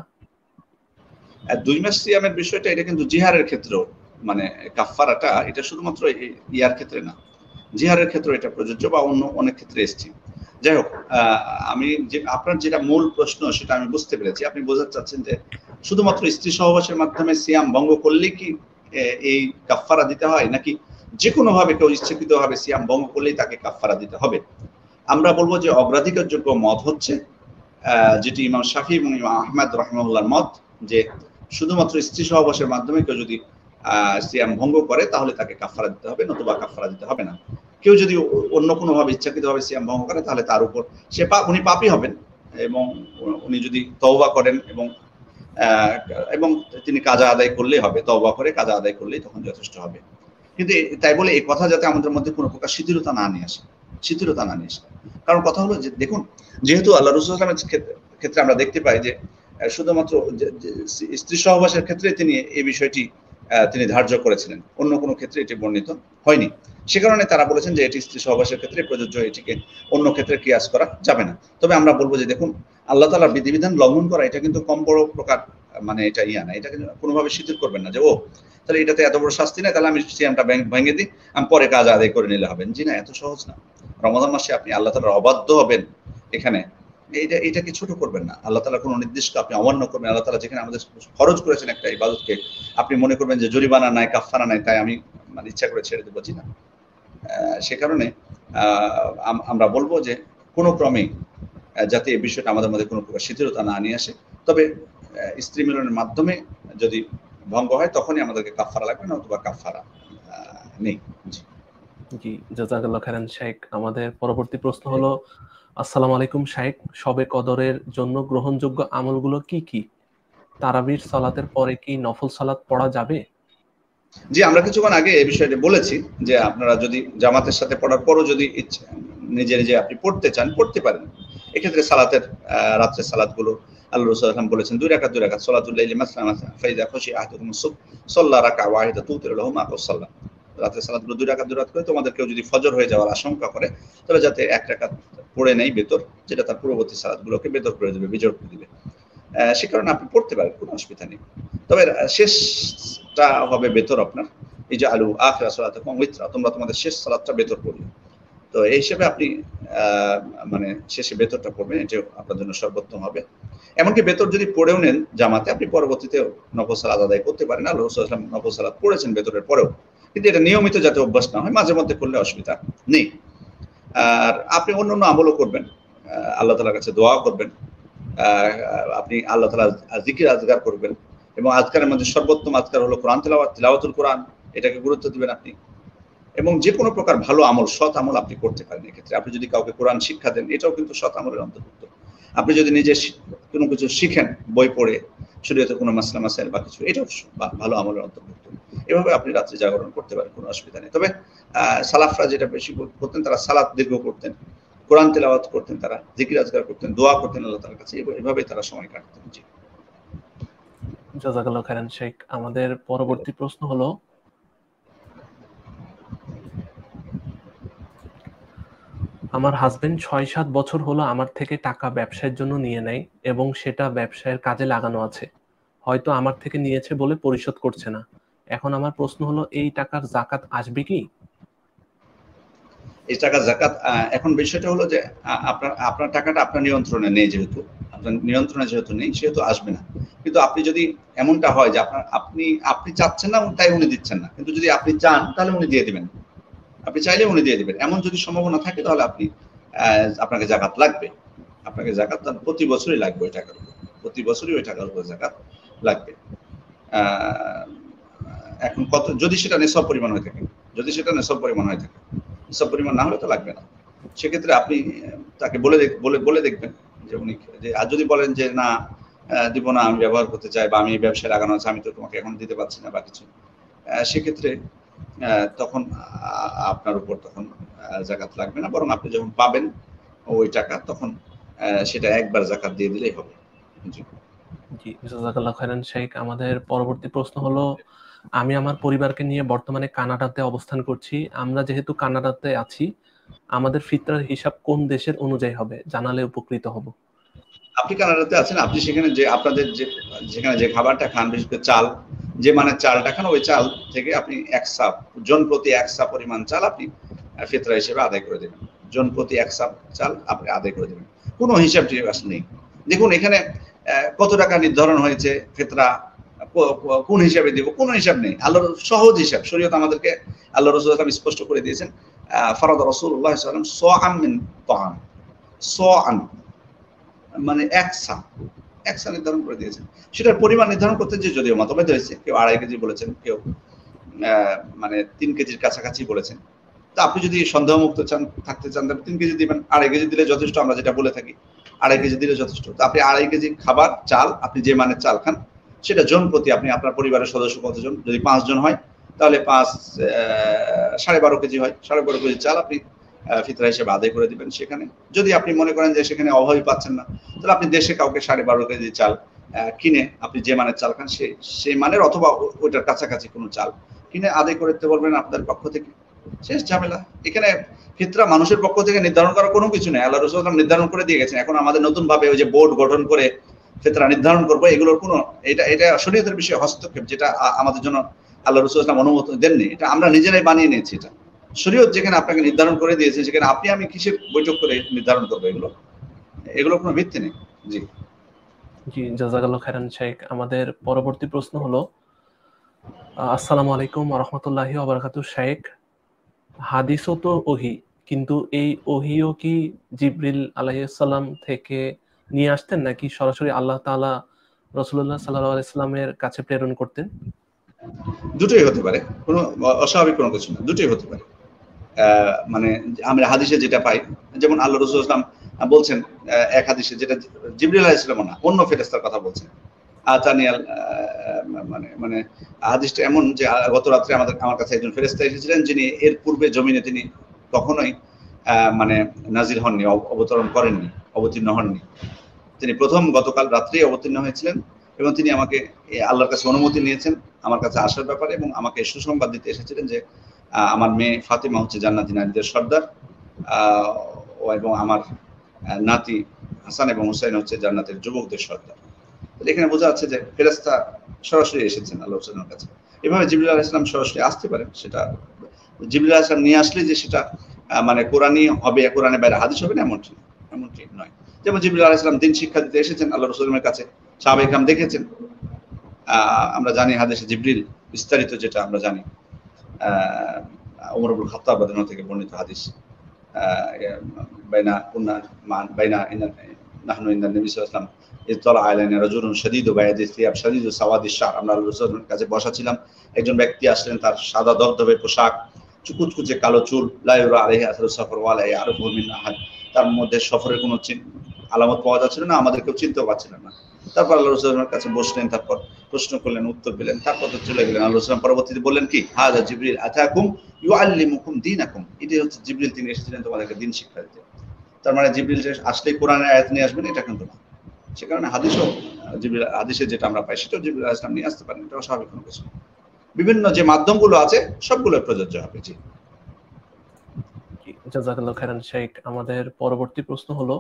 2 মাস সিয়ামের বিষয়টা এটা কিন্তু জিহারের ক্ষেত্রেও, মানে কাফফারাটা এটা শুধুমাত্র ইয়ার ক্ষেত্রে না, জিহারের ক্ষেত্রে এটা প্রযোজ্য বা অন্য অনেক ক্ষেত্রে এসেছে। যাই হোক, আমি যে আপনার যেটা মূল প্রশ্ন সেটা আমি বুঝতে পেরেছি। আপনি বোঝাতে চাচ্ছেন যে শুধুমাত্র স্ত্রী সহবাসের মাধ্যমে সিয়াম ভঙ্গ করলেই কি এই কাফফারা দিতে হয়, নাকি যে কোনো ভাবে কেউ ইচ্ছাকৃতভাবে সিয়াম ভঙ্গ করলেই তাকে কাফফারা দিতে হবে? আমরা বলবো যে অগ্রাধিকারযোগ্য মত হচ্ছে যেটি ইমাম শাফি এবং ইমাম আহমদ রাহিমাহুল্লাহর মত, যে শুধুমাত্র স্ত্রী সহবাসের মাধ্যমে কেউ যদি সিয়াম ভঙ্গ করে তাহলে তাকে কাফফারা দিতে হবে, নতুবা কাফফারা দিতে হবে না। কেউ যদি অন্য কোনোভাবে ইচ্ছাকৃতভাবে সিয়াম ভঙ্গ করে তাহলে তার উপর উনি পাপী হবেন, এবং উনি যদি তওবা করেন এবং এবং তিনি কাজা আদায় করলেই হবে, তওবা করে কাজা আদায় করলেই তখন যথেষ্ট হবে। কিন্তু তাই বলে এই কথা যাতে আমাদের মধ্যে কোনো প্রকার শিথিলতা না নিয়ে আসে, শিথিলতা না নিয়ে আসে। কারণ কথা হলো যে দেখুন, যেহেতু আল্লাহ রাসূল সাল্লাল্লাহু আলাইহি ওয়াসাল্লামের ক্ষেত্রে আমরা দেখতে পাই যে শুধুমাত্র স্ত্রী সহবাসের ক্ষেত্রে তিনি এই বিষয়টি তিনি ধার্য করেছিলেন, অন্য কোনো ক্ষেত্রে এটি বর্ণিত হয়নি। সে কারণে তারা বলেছেন যে এটি স্ত্রী সহবাসের ক্ষেত্রে প্রযোজ্য, এটিকে অন্য ক্ষেত্রে কিয়াস করা যাবে না। তবে আমরা বলবো যে দেখুন, আল্লাহ তাআলার বিধিবিধান লঙ্ঘন করা এটা কিন্তু কম বড় প্রকার মানে এটা না, এটা কিন্তু কোনোভাবে শিথিল করবেন না যে ও তাহলে এটাতে এত বড় শাস্তি নাই, তাহলে আমি সিয়ামটা ভেঙে দিই, আমি পরে কাজ আদায় করে নিলে হবেন। জি না, এত সহজ না। রমাদান মাসে আপনি আল্লাহ তাআলার অবাধ্য হবেন, এখানে এটাকে ছোট করবেন না। আল্লাহ তাআলা কোনো নির্দিষ্ট আপনি অমান্য করবেন। আল্লাহ তাআলা যেখানে আমাদের খরচ করেছেন একটা ইবাদতকে, আপনি মনে করবেন যে জরিমানা নাই, কাফারা নাই, তাই আমি মানে ইচ্ছা করে ছেড়ে দেবো। জি না। সে কারণে আমরা বলবো যে কোনো ক্রমেই যাতে এই বিষয়টা আমাদের মধ্যে কোনো প্রকার শিথিলতা না নিয়ে আসে। তবে স্ত্রী মিলনের মাধ্যমে যদি ভঙ্গ হয় তখনই আমাদেরকে কাফারা লাগবে, না অথবা কাফারা নেই। জি, জাযাকাল্লাহ খাইরান শাইখ। আমাদের পরবর্তী প্রশ্ন হলো, আসসালামু আলাইকুম শাইখ, শবে কদরের জন্য গ্রহণযোগ্য আমলগুলো কি কি? তারাবির সালাতের পরে কি নফল সালাত পড়া যাবে? জি, আমরা কিছুক্ষণ আগে এই বিষয়টি বলেছি যে আপনারা যদি জামাতের সাথে পড়ার পরও যদি নিজে নিজে আপনি পড়তে চান, পড়তে পারেন। এক্ষেত্রে সালাতের রাত্রের সালাতগুলো আল্লাহ রাসূল সাল্লাল্লাহু আলাইহি ওয়াসাল্লাম বলেছেন 2 রাকাত 2 রাকাত সালাতুল লাইলি মাসনা মাসনা ফাইযা খাশি আহাদুকুম সুবহ সাল্লা রাকা ওয়াহিদা তুতির লাহু মা সাল্লা। রাতের সালাতগুলো 2 রাকাত 2 রাকাত করে তোমাদের কেউ যদি ফজর হয়ে যাওয়ার আশঙ্কা করে তাহলে যাতে 1 রাকাত পড়ে নেয় বেতর, যেটা তার পূর্ববর্তী সালাতগুলোকে বেতর করে দেবে, বিজোড় করে দিবে। সে কারণে আপনি পড়তে পারেন, কোনো অসুবিধা নেই। তবে শেষটা হবে বেতর আপনার, এই যে আলু আখিরা সালাতাকুম উইতরা, তোমরা তোমাদের শেষ সালাতটা বেতর পড়বে। তো এই হিসেবে আপনি মানে শেষে বেতরটা পড়বেন, এটা আপনার জন্য সর্বোত্তম হবে। এমনকি বেতর যদি পড়েও নেন জামাতে, আপনি পরবর্তীতে নফল সালাত আদায় করতে পারেন। আল্লাহ রাসূল সাল্লাল্লাহু আলাইহি ওয়াসাল্লাম নফল সালাত পড়েছেন বেতরের পরেও, কিন্তু এটা নিয়মিত যাতে অভ্যাস না হয়, মাঝে মধ্যে করলে অসুবিধা নেই। আর আপনি অন্যান্য আমলও করবেন, আল্লাহ তাআলার কাছে দোয়া করবেন, আপনি আল্লাহ তাআলার জিকির আজকার করবেন, এবং আজকারের মধ্যে সর্বোত্তম আজকার হলো কোরআন তেলাওয়াত, তিলাওয়াতুল কোরআন, এটাকে গুরুত্ব দিবেন আপনি। এবং যে কোনো প্রকার ভালো আমল, সৎ আমল আপনি করতে পারেন। এক্ষেত্রে আপনি যদি কাউকে কোরআন শিক্ষা দেন, এটাও কিন্তু সৎ আমলের অন্তর্ভুক্ত। আপনি যদি নিজে কোনো কিছু শিখেন বই পড়ে, শরীয়তের কোনো মাসলা মাসাইল বা কিছু, এটাও ভালো আমলের অন্তর্ভুক্ত। এভাবে আপনি রাত্রে জাগরণ করতে পারেন, কোনো অসুবিধা নেই। তবে সালাফরা যেটা বেশি করতেন, তারা সালাত দীর্ঘ করতেন, কোরআন তেলাওয়াত করতেন, তারা জিকির আজকার করতেন, দোয়া করতেন আল্লাহ তাআলার কাছে, এভাবে তারা সময় কাটাতেন। জি, জাযাকাল্লাহ খাইরান শাইখ। আমাদের পরবর্তী প্রশ্ন হলো, আমার হাজবেন্ড 6-7 বছর হলো আমার থেকে টাকা ব্যবসার জন্য নিয়ে নেয় এবং সেটা ব্যবসায়ের কাজে লাগানো আছে। হয়তো আমার থেকে নিয়েছে বলে পরিশোধ করছে না। এখন আমার প্রশ্ন হলো, এই টাকার যাকাত আসবে কি? এই টাকা যাকাত, এখন বিষয়টা হলো যে আপনার টাকাটা আপনার নিয়ন্ত্রণে নেই, যেহেতু আপনার নিয়ন্ত্রণে যেহেতু নেই, সেহেতু আসবে না। কিন্তু আপনি যদি এমনটা হয় যে আপনি চাচ্ছেন না তাই উনি দিচ্ছেন না, কিন্তু যদি আপনি চান তাহলে উনি দিয়ে দিবেন, আপনি চাইলে উনি দিয়ে দিবেন, এমন যদি সম্ভাবনা থাকে তাহলে আপনাকে যাকাত লাগবে। আপনাকে যাকাত প্রতি বছরই লাগবে, ওই টাকার উপর, প্রতি বছরই ওই টাকার উপর যাকাত লাগবে। এখন কত, যদি সেটা নেশাব পরিমাণ হয়ে থাকে, যদি সেটা নেশাব পরিমাণ হয়ে থাকে, নেশাব পরিমাণ না হলে তো লাগবে না। সেক্ষেত্রে আপনি তাকে বলে দেখবেন যে উনি যে, আর যদি বলেন যে না দিব না, আমি ব্যবহার করতে চাই, বা আমি ব্যবসায় লাগানো আছে, আমি তো তোমাকে এখন দিতে পারছি না বা কিছু, সেক্ষেত্রে তখন আপনার উপর তখন যাকাত লাগবে না, বরং আপনি যখন পাবেন ওই টাকা তখন সেটা একবার যাকাত দিয়ে দিলেই হবে। জি, জি, জাযাকাল্লাহ খাইরান শাইখ। আমাদের পরবর্তী প্রশ্ন হলো, আমি আমার পরিবারকে নিয়ে বর্তমানে কানাডাতে অবস্থান করছি। আমরা যেহেতু কানাডাতে আছি, আমাদের ফিতরার হিসাব কোন দেশের অনুযায়ী হবে? জানালে উপকৃত হব। আপনি কানাডাতে আছেন, আপনি সেখানে যে আপনাদের যেখানে যে খাবারটা খান, বিশেষ করে চাল, যে মানে চালটা খান, ওই চাল থেকে আপনি 1 সা, জন প্রতি 1 সা পরিমাণ চাল আপনি ফিতরা হিসেবে আদায় করে দেবেন। জন প্রতি 1 সা চাল আপনি আদায় করে দেবেন, কোনো হিসাব টিসাব নেই। দেখুন এখানে কত টাকা নির্ধারণ হয়েছে ফিতরা, কোন হিসাবে দিব, কোনো হিসাব নেই। আল্লাহর সহজ হিসাব, শরীয়ত আমাদেরকে আল্লাহ রাসূল সাল্লাল্লাহু আলাইহি ওয়াসাল্লাম স্পষ্ট করে দিয়েছেন, ফারাদা রাসূলুল্লাহ সাল্লাল্লাহু আলাইহি ওয়াসাল্লাম সাআম মিন তাআম, সাআন মানে 1 সা নির্ধারণ করে দিয়েছেন। সেটার পরিমাণ নির্ধারণ করতে যে যদিও মতভেদ হয়েছে, কেউ 2.5 কেজি বলেছেন, কেউ মানে 3 কেজির কাছাকাছি বলেছেন। তো আপনি যদি সন্দেহমুক্ত থাকতে চান, তাহলে 3 কেজি দিবেন, 2.5 কেজি দিলে যথেষ্ট, আমরা যেটা বলে থাকি। 2.5 কেজি দিলে যথেষ্ট। তো আপনি 2.5 কেজি খাবার চাল, আপনি যে মানের চাল খান সেটা জন প্রতি, আপনি আপনার পরিবারের সদস্য কতজন, যদি 5 জন হয় তাহলে 12.5 কেজি হয়, 12.5 কেজি চাল আপনি ফিতরা হিসেবে আদায় করে দিবেন সেখানে। যদি আপনি মনে করেন যে সেখানে অভাবই পাচ্ছেন না, তাহলে আপনি দেশে কাউকে 12.5 কেজি চাল কিনে, আপনি যে মানের চাল খান সেই মানের অথবা ওইটার কাছাকাছি কোনো চাল কিনে আদায় করে দিতে পারবেন আপনার পক্ষ থেকে। শেষ ঝামেলা। এখানে ফিতরা মানুষের পক্ষ থেকে নির্ধারণ করার কোনো কিছু নেই, আল্লাহ রাসূল নির্ধারণ করে দিয়ে গেছেন। এখন আমাদের নতুন ভাবে ওই যে বোর্ড গঠন করে ফিতরা নির্ধারণ করবো, এগুলোর কোনো, এটা শরীয়তের বিষয়ে হস্তক্ষেপ, যেটা আমাদের জন্য আল্লাহ রাসূল অনুমতি দেননি, এটা আমরা নিজেরাই বানিয়ে নিয়েছি। এটা শরীয়ত যেখানে আপনাকে নির্ধারণ করে দিয়েছে, সেখানে আপনি আমি কিসের বৈঠক করে নির্ধারণ করবো? এগুলো কোনো ভিত্তি নেই। জি জি, জাযাকাল্লাহু খাইরান শেখ। আমাদের পরবর্তী প্রশ্ন হলো, আসসালামু আলাইকুম ওয়া রাহমাতুল্লাহি ওয়া বারাকাতুহু শেখ। হাদিসও তো ওহী, কিন্তু এই ওহীও কি জিবরিল আলাইহিস সালাম থেকে নিয়ে আসতেন, নাকি সরাসরি আল্লাহ তাআলা রাসূলুল্লাহ সাল্লাল্লাহু আলাইহি সাল্লামের কাছে প্রেরণ করতেন? দুটোই হতে পারে, কোনো অস্বাভাবিক কোনো কিছু না, দুটোই হতে পারে। মানে আমরা হাদিসে যেটা পাই, যেমন আল্লাহ রাসূল সাল্লাল্লাহু আলাইহি ওয়াসাল্লাম বলছেন এক হাদিসে, যেটা জিবরিল আলাইহিস সালাম না, অন্য ফেরেশতার কথা বলছেন, আতানিয়াল মানে হাদিসটা এমন যে গত রাত্রে আমার কাছে একজন ফেরেশতা এসেছিলেন, যিনি এর পূর্বে জমিনে তিনি কখনোই মানে নাজিল হননি, অবতীর্ণ হননি। তিনি প্রথম গতকাল রাত্রেই অবতীর্ণ হয়েছিলেন এবং তিনি আমাকে আল্লাহর কাছে অনুমতি নিয়েছেন আমার কাছে আসার ব্যাপারে, এবং আমাকে সুসংবাদ দিতে এসেছিলেন যে আমার মেয়ে ফাতিমা হচ্ছে জান্নাতি নারীদের সর্দার, এবং আমার নাতি হাসান এবং হুসাইন হচ্ছে জান্নাতের যুবকদের সর্দার। এখানে বোঝা যাচ্ছে যে ফেরেশতা সরাসরি এসেছেন আল্লাহ রাসূলের কাছে। এভাবে জিবরিল আলাইহিস সালাম সরাসরি আসতে পারেন, সেটা জিবরিল আলাইহিস সালাম নিয়ে আসলে যে সেটা মানে কোরআনই হবে, কোরআনের বাইরে হাদিস হবে না, এমনটি নয়। যেমন জিবরিল আলাইহিস সালাম দিন শিক্ষা দিতে এসেছেন আল্লাহ রাসূলের কাছে, সাহাবায়ে কেরাম দেখেছেন। আমরা জানি হাদিসে জিবরিল বিস্তারিত, যেটা আমরা জানি ওমর ইবনে খাত্তাব রাদিয়াল্লাহু থেকে বর্ণিত হাদিস, বাইনা কুন্না মান বাইনা নাহনু ইনদা নবী সাল্লাল্লাহু আলাইহি ওয়াসাল্লাম ইতলা আলাইনা রাজুলুন শাদীদু বায়াদি সিয়াব শাদীদু সাওয়াদিশ শার। আমরা আল্লাহ রাসূলের কাছে বসা ছিলাম, একজন ব্যক্তি আসলেন, তার সাদা দবদবে পোশাক, কুচকুচে কালো চুল, লা ইউরা আলাইহি আসারু সাফর ওয়া লা ইয়ারিফু মিন আহাদ, তার মধ্যে সফরের কোনো আলামত পাওয়া যাচ্ছিল না, আমাদের কেউ চিনতেও পারছিলেন না। তারপর আল্লাহ রাসূলের কাছে বসলেন, তারপর প্রশ্ন করলেন, উত্তর পেলেন, তারপর তো চলে গেলেন। আল্লাহ রাসূল পরবর্তীতে বললেন কি, হাযা জিবরিল আতাকুম ইউআল্লিমুকুম দীনাকুম, এটি হচ্ছে জিবরিল, তিনি এসেছিলেন তোমাদেরকে দিন শিক্ষা দিতে। তার মানে জিবরিল আসলেই কোরআনের আয়াত নিয়ে আসবেন এটা কিন্তু না। সে কারণে হাদিসও জিবরিল, হাদিসে যেটা আমরা পাই সেটাও জিবরিল আলাইহিস সালাম নিয়ে আসতে পারেন, এটা স্বাভাবিক কোনো কিছু। বিভিন্ন যে মাধ্যমগুলো আছে সবগুলো প্রযোজ্য হবে। জি জাযাকাল্লাহু খাইরান শেখ। আমাদের পরবর্তী প্রশ্ন হলো,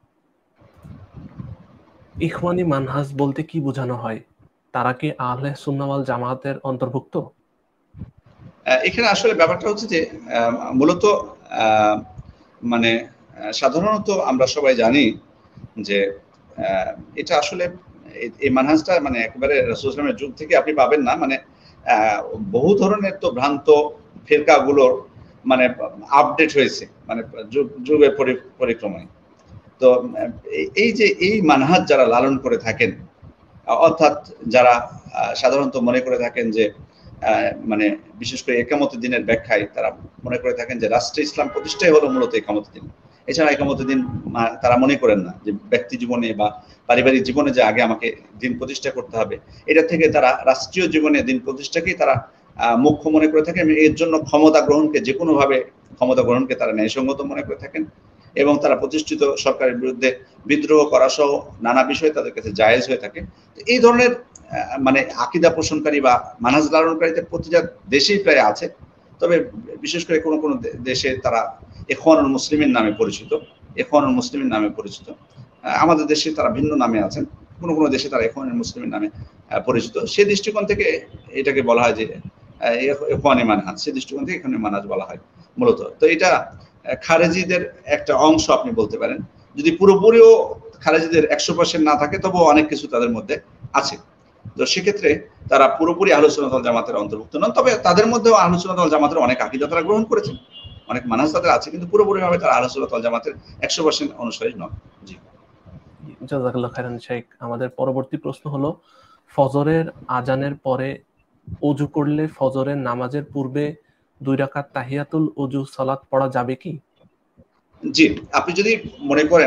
ইখওয়ানি মানহাজ বলতে কি বোঝানো হয়? তারা কি আহলে সুন্নাহ ওয়াল জামাতের অন্তর্ভুক্ত? এখানে আসলে ব্যাপারটা হচ্ছে যে মূলত মানে সাধারণত আমরা সবাই জানি যে এটা আসলে এই মানহাজটা মানে একেবারে রাসূল সাল্লাল্লাহু আলাইহি ওয়াসাল্লামের যুগ থেকে আপনি পাবেন না। মানে বহু ধরনের তো ভ্রান্ত ফিরকাগুলোর মানে আপডেট হয়েছে, মানে যুগের পরিক্রমায়। তো এই যে এই মানহাজ যারা লালন করে থাকেন, অর্থাৎ যারা সাধারণত মনে করে থাকেন যে মানে বিশেষ করে একামতের দিনের ব্যাখ্যায় তারা মনে করে থাকেন যে রাষ্ট্রে ইসলাম প্রতিষ্ঠাই হলো মূলত একামতের দিন। এছাড়া একামতের দিন তারা মনে করেন না যে ব্যক্তি জীবনে বা পারিবারিক জীবনে যে আগে আমাকে দিন প্রতিষ্ঠা করতে হবে, এটা থেকে তারা রাষ্ট্রীয় জীবনে দিন প্রতিষ্ঠাকেই তারা মুখ্য মনে করে থাকেন। এর জন্য ক্ষমতা গ্রহণকে তারা ন্যায়সঙ্গত মনে করে থাকেন, এবং তারা প্রতিষ্ঠিত সরকারের বিরুদ্ধে বিদ্রোহ করা সহ নানা বিষয় তাদের কাছে জায়েজ হয়ে থাকে। এই ধরনের মানে আকীদা পোষণকারী বা মানহাজ লালনকারীতে প্রতিটা দেশেই প্রায় আছে। তবে বিশেষ করে কোনো কোনো দেশে তারা ইখওয়ানুল মুসলিমিন নামে পরিচিত। আমাদের দেশে তারা ভিন্ন নামে আছেন, কোনো কোনো দেশে তারা ইখওয়ানুল মুসলিমিন নামে পরিচিত। সেই দৃষ্টিকোণ থেকে এটাকে বলা হয় যে ইখওয়ানি মানহাজ, সেই দৃষ্টিকোণ থেকে ইখওয়ানি মানহাজ বলা হয় মূলত। তো এটা খারেজিদের একটা অংশ আপনি বলতে পারেন। যদি পুরোপুরিও খারেজিদের 100% না থাকে, তবুও অনেক কিছু তাদের মধ্যে আছে। তো সেক্ষেত্রে তারা পুরোপুরি আহলে সুন্নাত ওয়াল জামাতের অন্তর্ভুক্ত নন, তবে তাদের মধ্যেও আহলে সুন্নাত ওয়াল জামাতের অনেক আকীদা তারা গ্রহণ করেছেন, অনেক মানহাজ তাদের আছে, কিন্তু পুরোপুরিভাবে তারা আহলে সুন্নাত ওয়াল জামাতের 100% অনুসারী নন। জি জাযাকাল্লাহু খাইরান শেখ। আমাদের পরবর্তী প্রশ্ন হলো, ফজরের আজানের পরে ওযু করলে ফজরের নামাজের পূর্বে 2 রাকাত তাহিয়াতুল ওযু সালাত পড়া যাবে কি? জি, আপনি যদি মনে করেন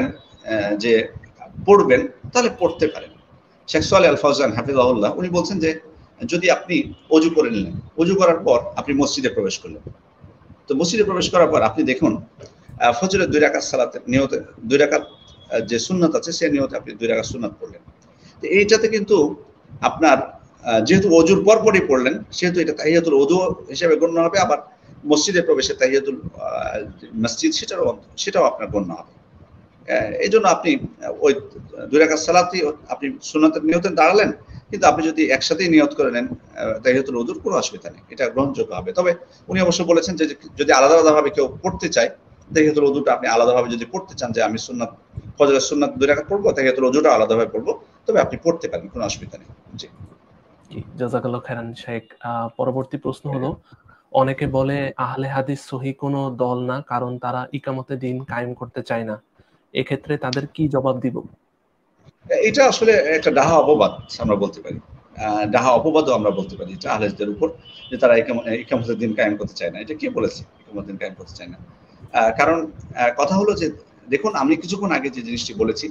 যে পড়বেন তাহলে পড়তে পারেন। শেখ সালেহ আল ফাওজান হাফিজাহুল্লাহ উনি বলছেন যে যদি আপনি অজু করে নিলেন, অজু করার পর আপনি মসজিদে প্রবেশ করলেন, তো মসজিদে প্রবেশ করার পর আপনি দেখুন ফজরের 2 রাকাত সালাতের নিয়তে 2 রাকাত যে সুন্নাত আছে সেই নিয়তে আপনি 2 রাকাত সুন্নাত পড়লেন। তো এইটাতে কিন্তু আপনার যেহেতু অজুর পর পরই পড়লেন সেহেতু এটা তাহিয়াতুল ওযু হিসেবে গণ্য হবে, আবার মসজিদে প্রবেশে তাহিয়াতুল মসজিদ সেটাও আপনার গণ্য হবে। এই জন্য আপনি ওই 2 রাকাত সালাতই আপনি সুন্নাতের নিয়তে দাঁড়ালেন, কিন্তু আপনি যদি একসাথেই নিয়ত করে নেন তাহিয়াতুল ওযুর কোনো অসুবিধা নেই, এটা গ্রহণযোগ্য হবে। তবে উনি অবশ্য বলেছেন যে যদি আলাদা আলাদাভাবে কেউ পড়তে চায় তাহিয়াতুল ওযুটা আপনি আলাদাভাবে যদি পড়তে চান যে আমি সুন্নাত ফজরের সুন্নাত 2 রাকাত পড়বো, তাহিয়াতুল ওযুটা আলাদাভাবে পড়বো, তবে আপনি পড়তে পারেন, কোনো অসুবিধা নেই। জি জি, জাযাকাল্লাহু খাইরান শেখ। পরবর্তী প্রশ্ন হলো, অনেকে বলে আহলে হাদিস সহি কোনো দল না, কারণ তারা ইকামতে দিন কায়েম করতে চায় না। এক্ষেত্রে তাদের কি জবাব দিব? এটা আসলে একটা ডাহা অপবাদ আমরা বলতে পারি, ডাহা অপবাদও আমরা বলতে পারি এটা আহলেদের উপর, যে তারা ইকামতের দিন কায়েম করতে চায় না। এটা কে বলেছে ইকামতের দিন কায়েম করতে চায় না? কারণ কথা হলো যে দেখুন, আমি কিছুক্ষণ আগে যে জিনিসটি বলেছি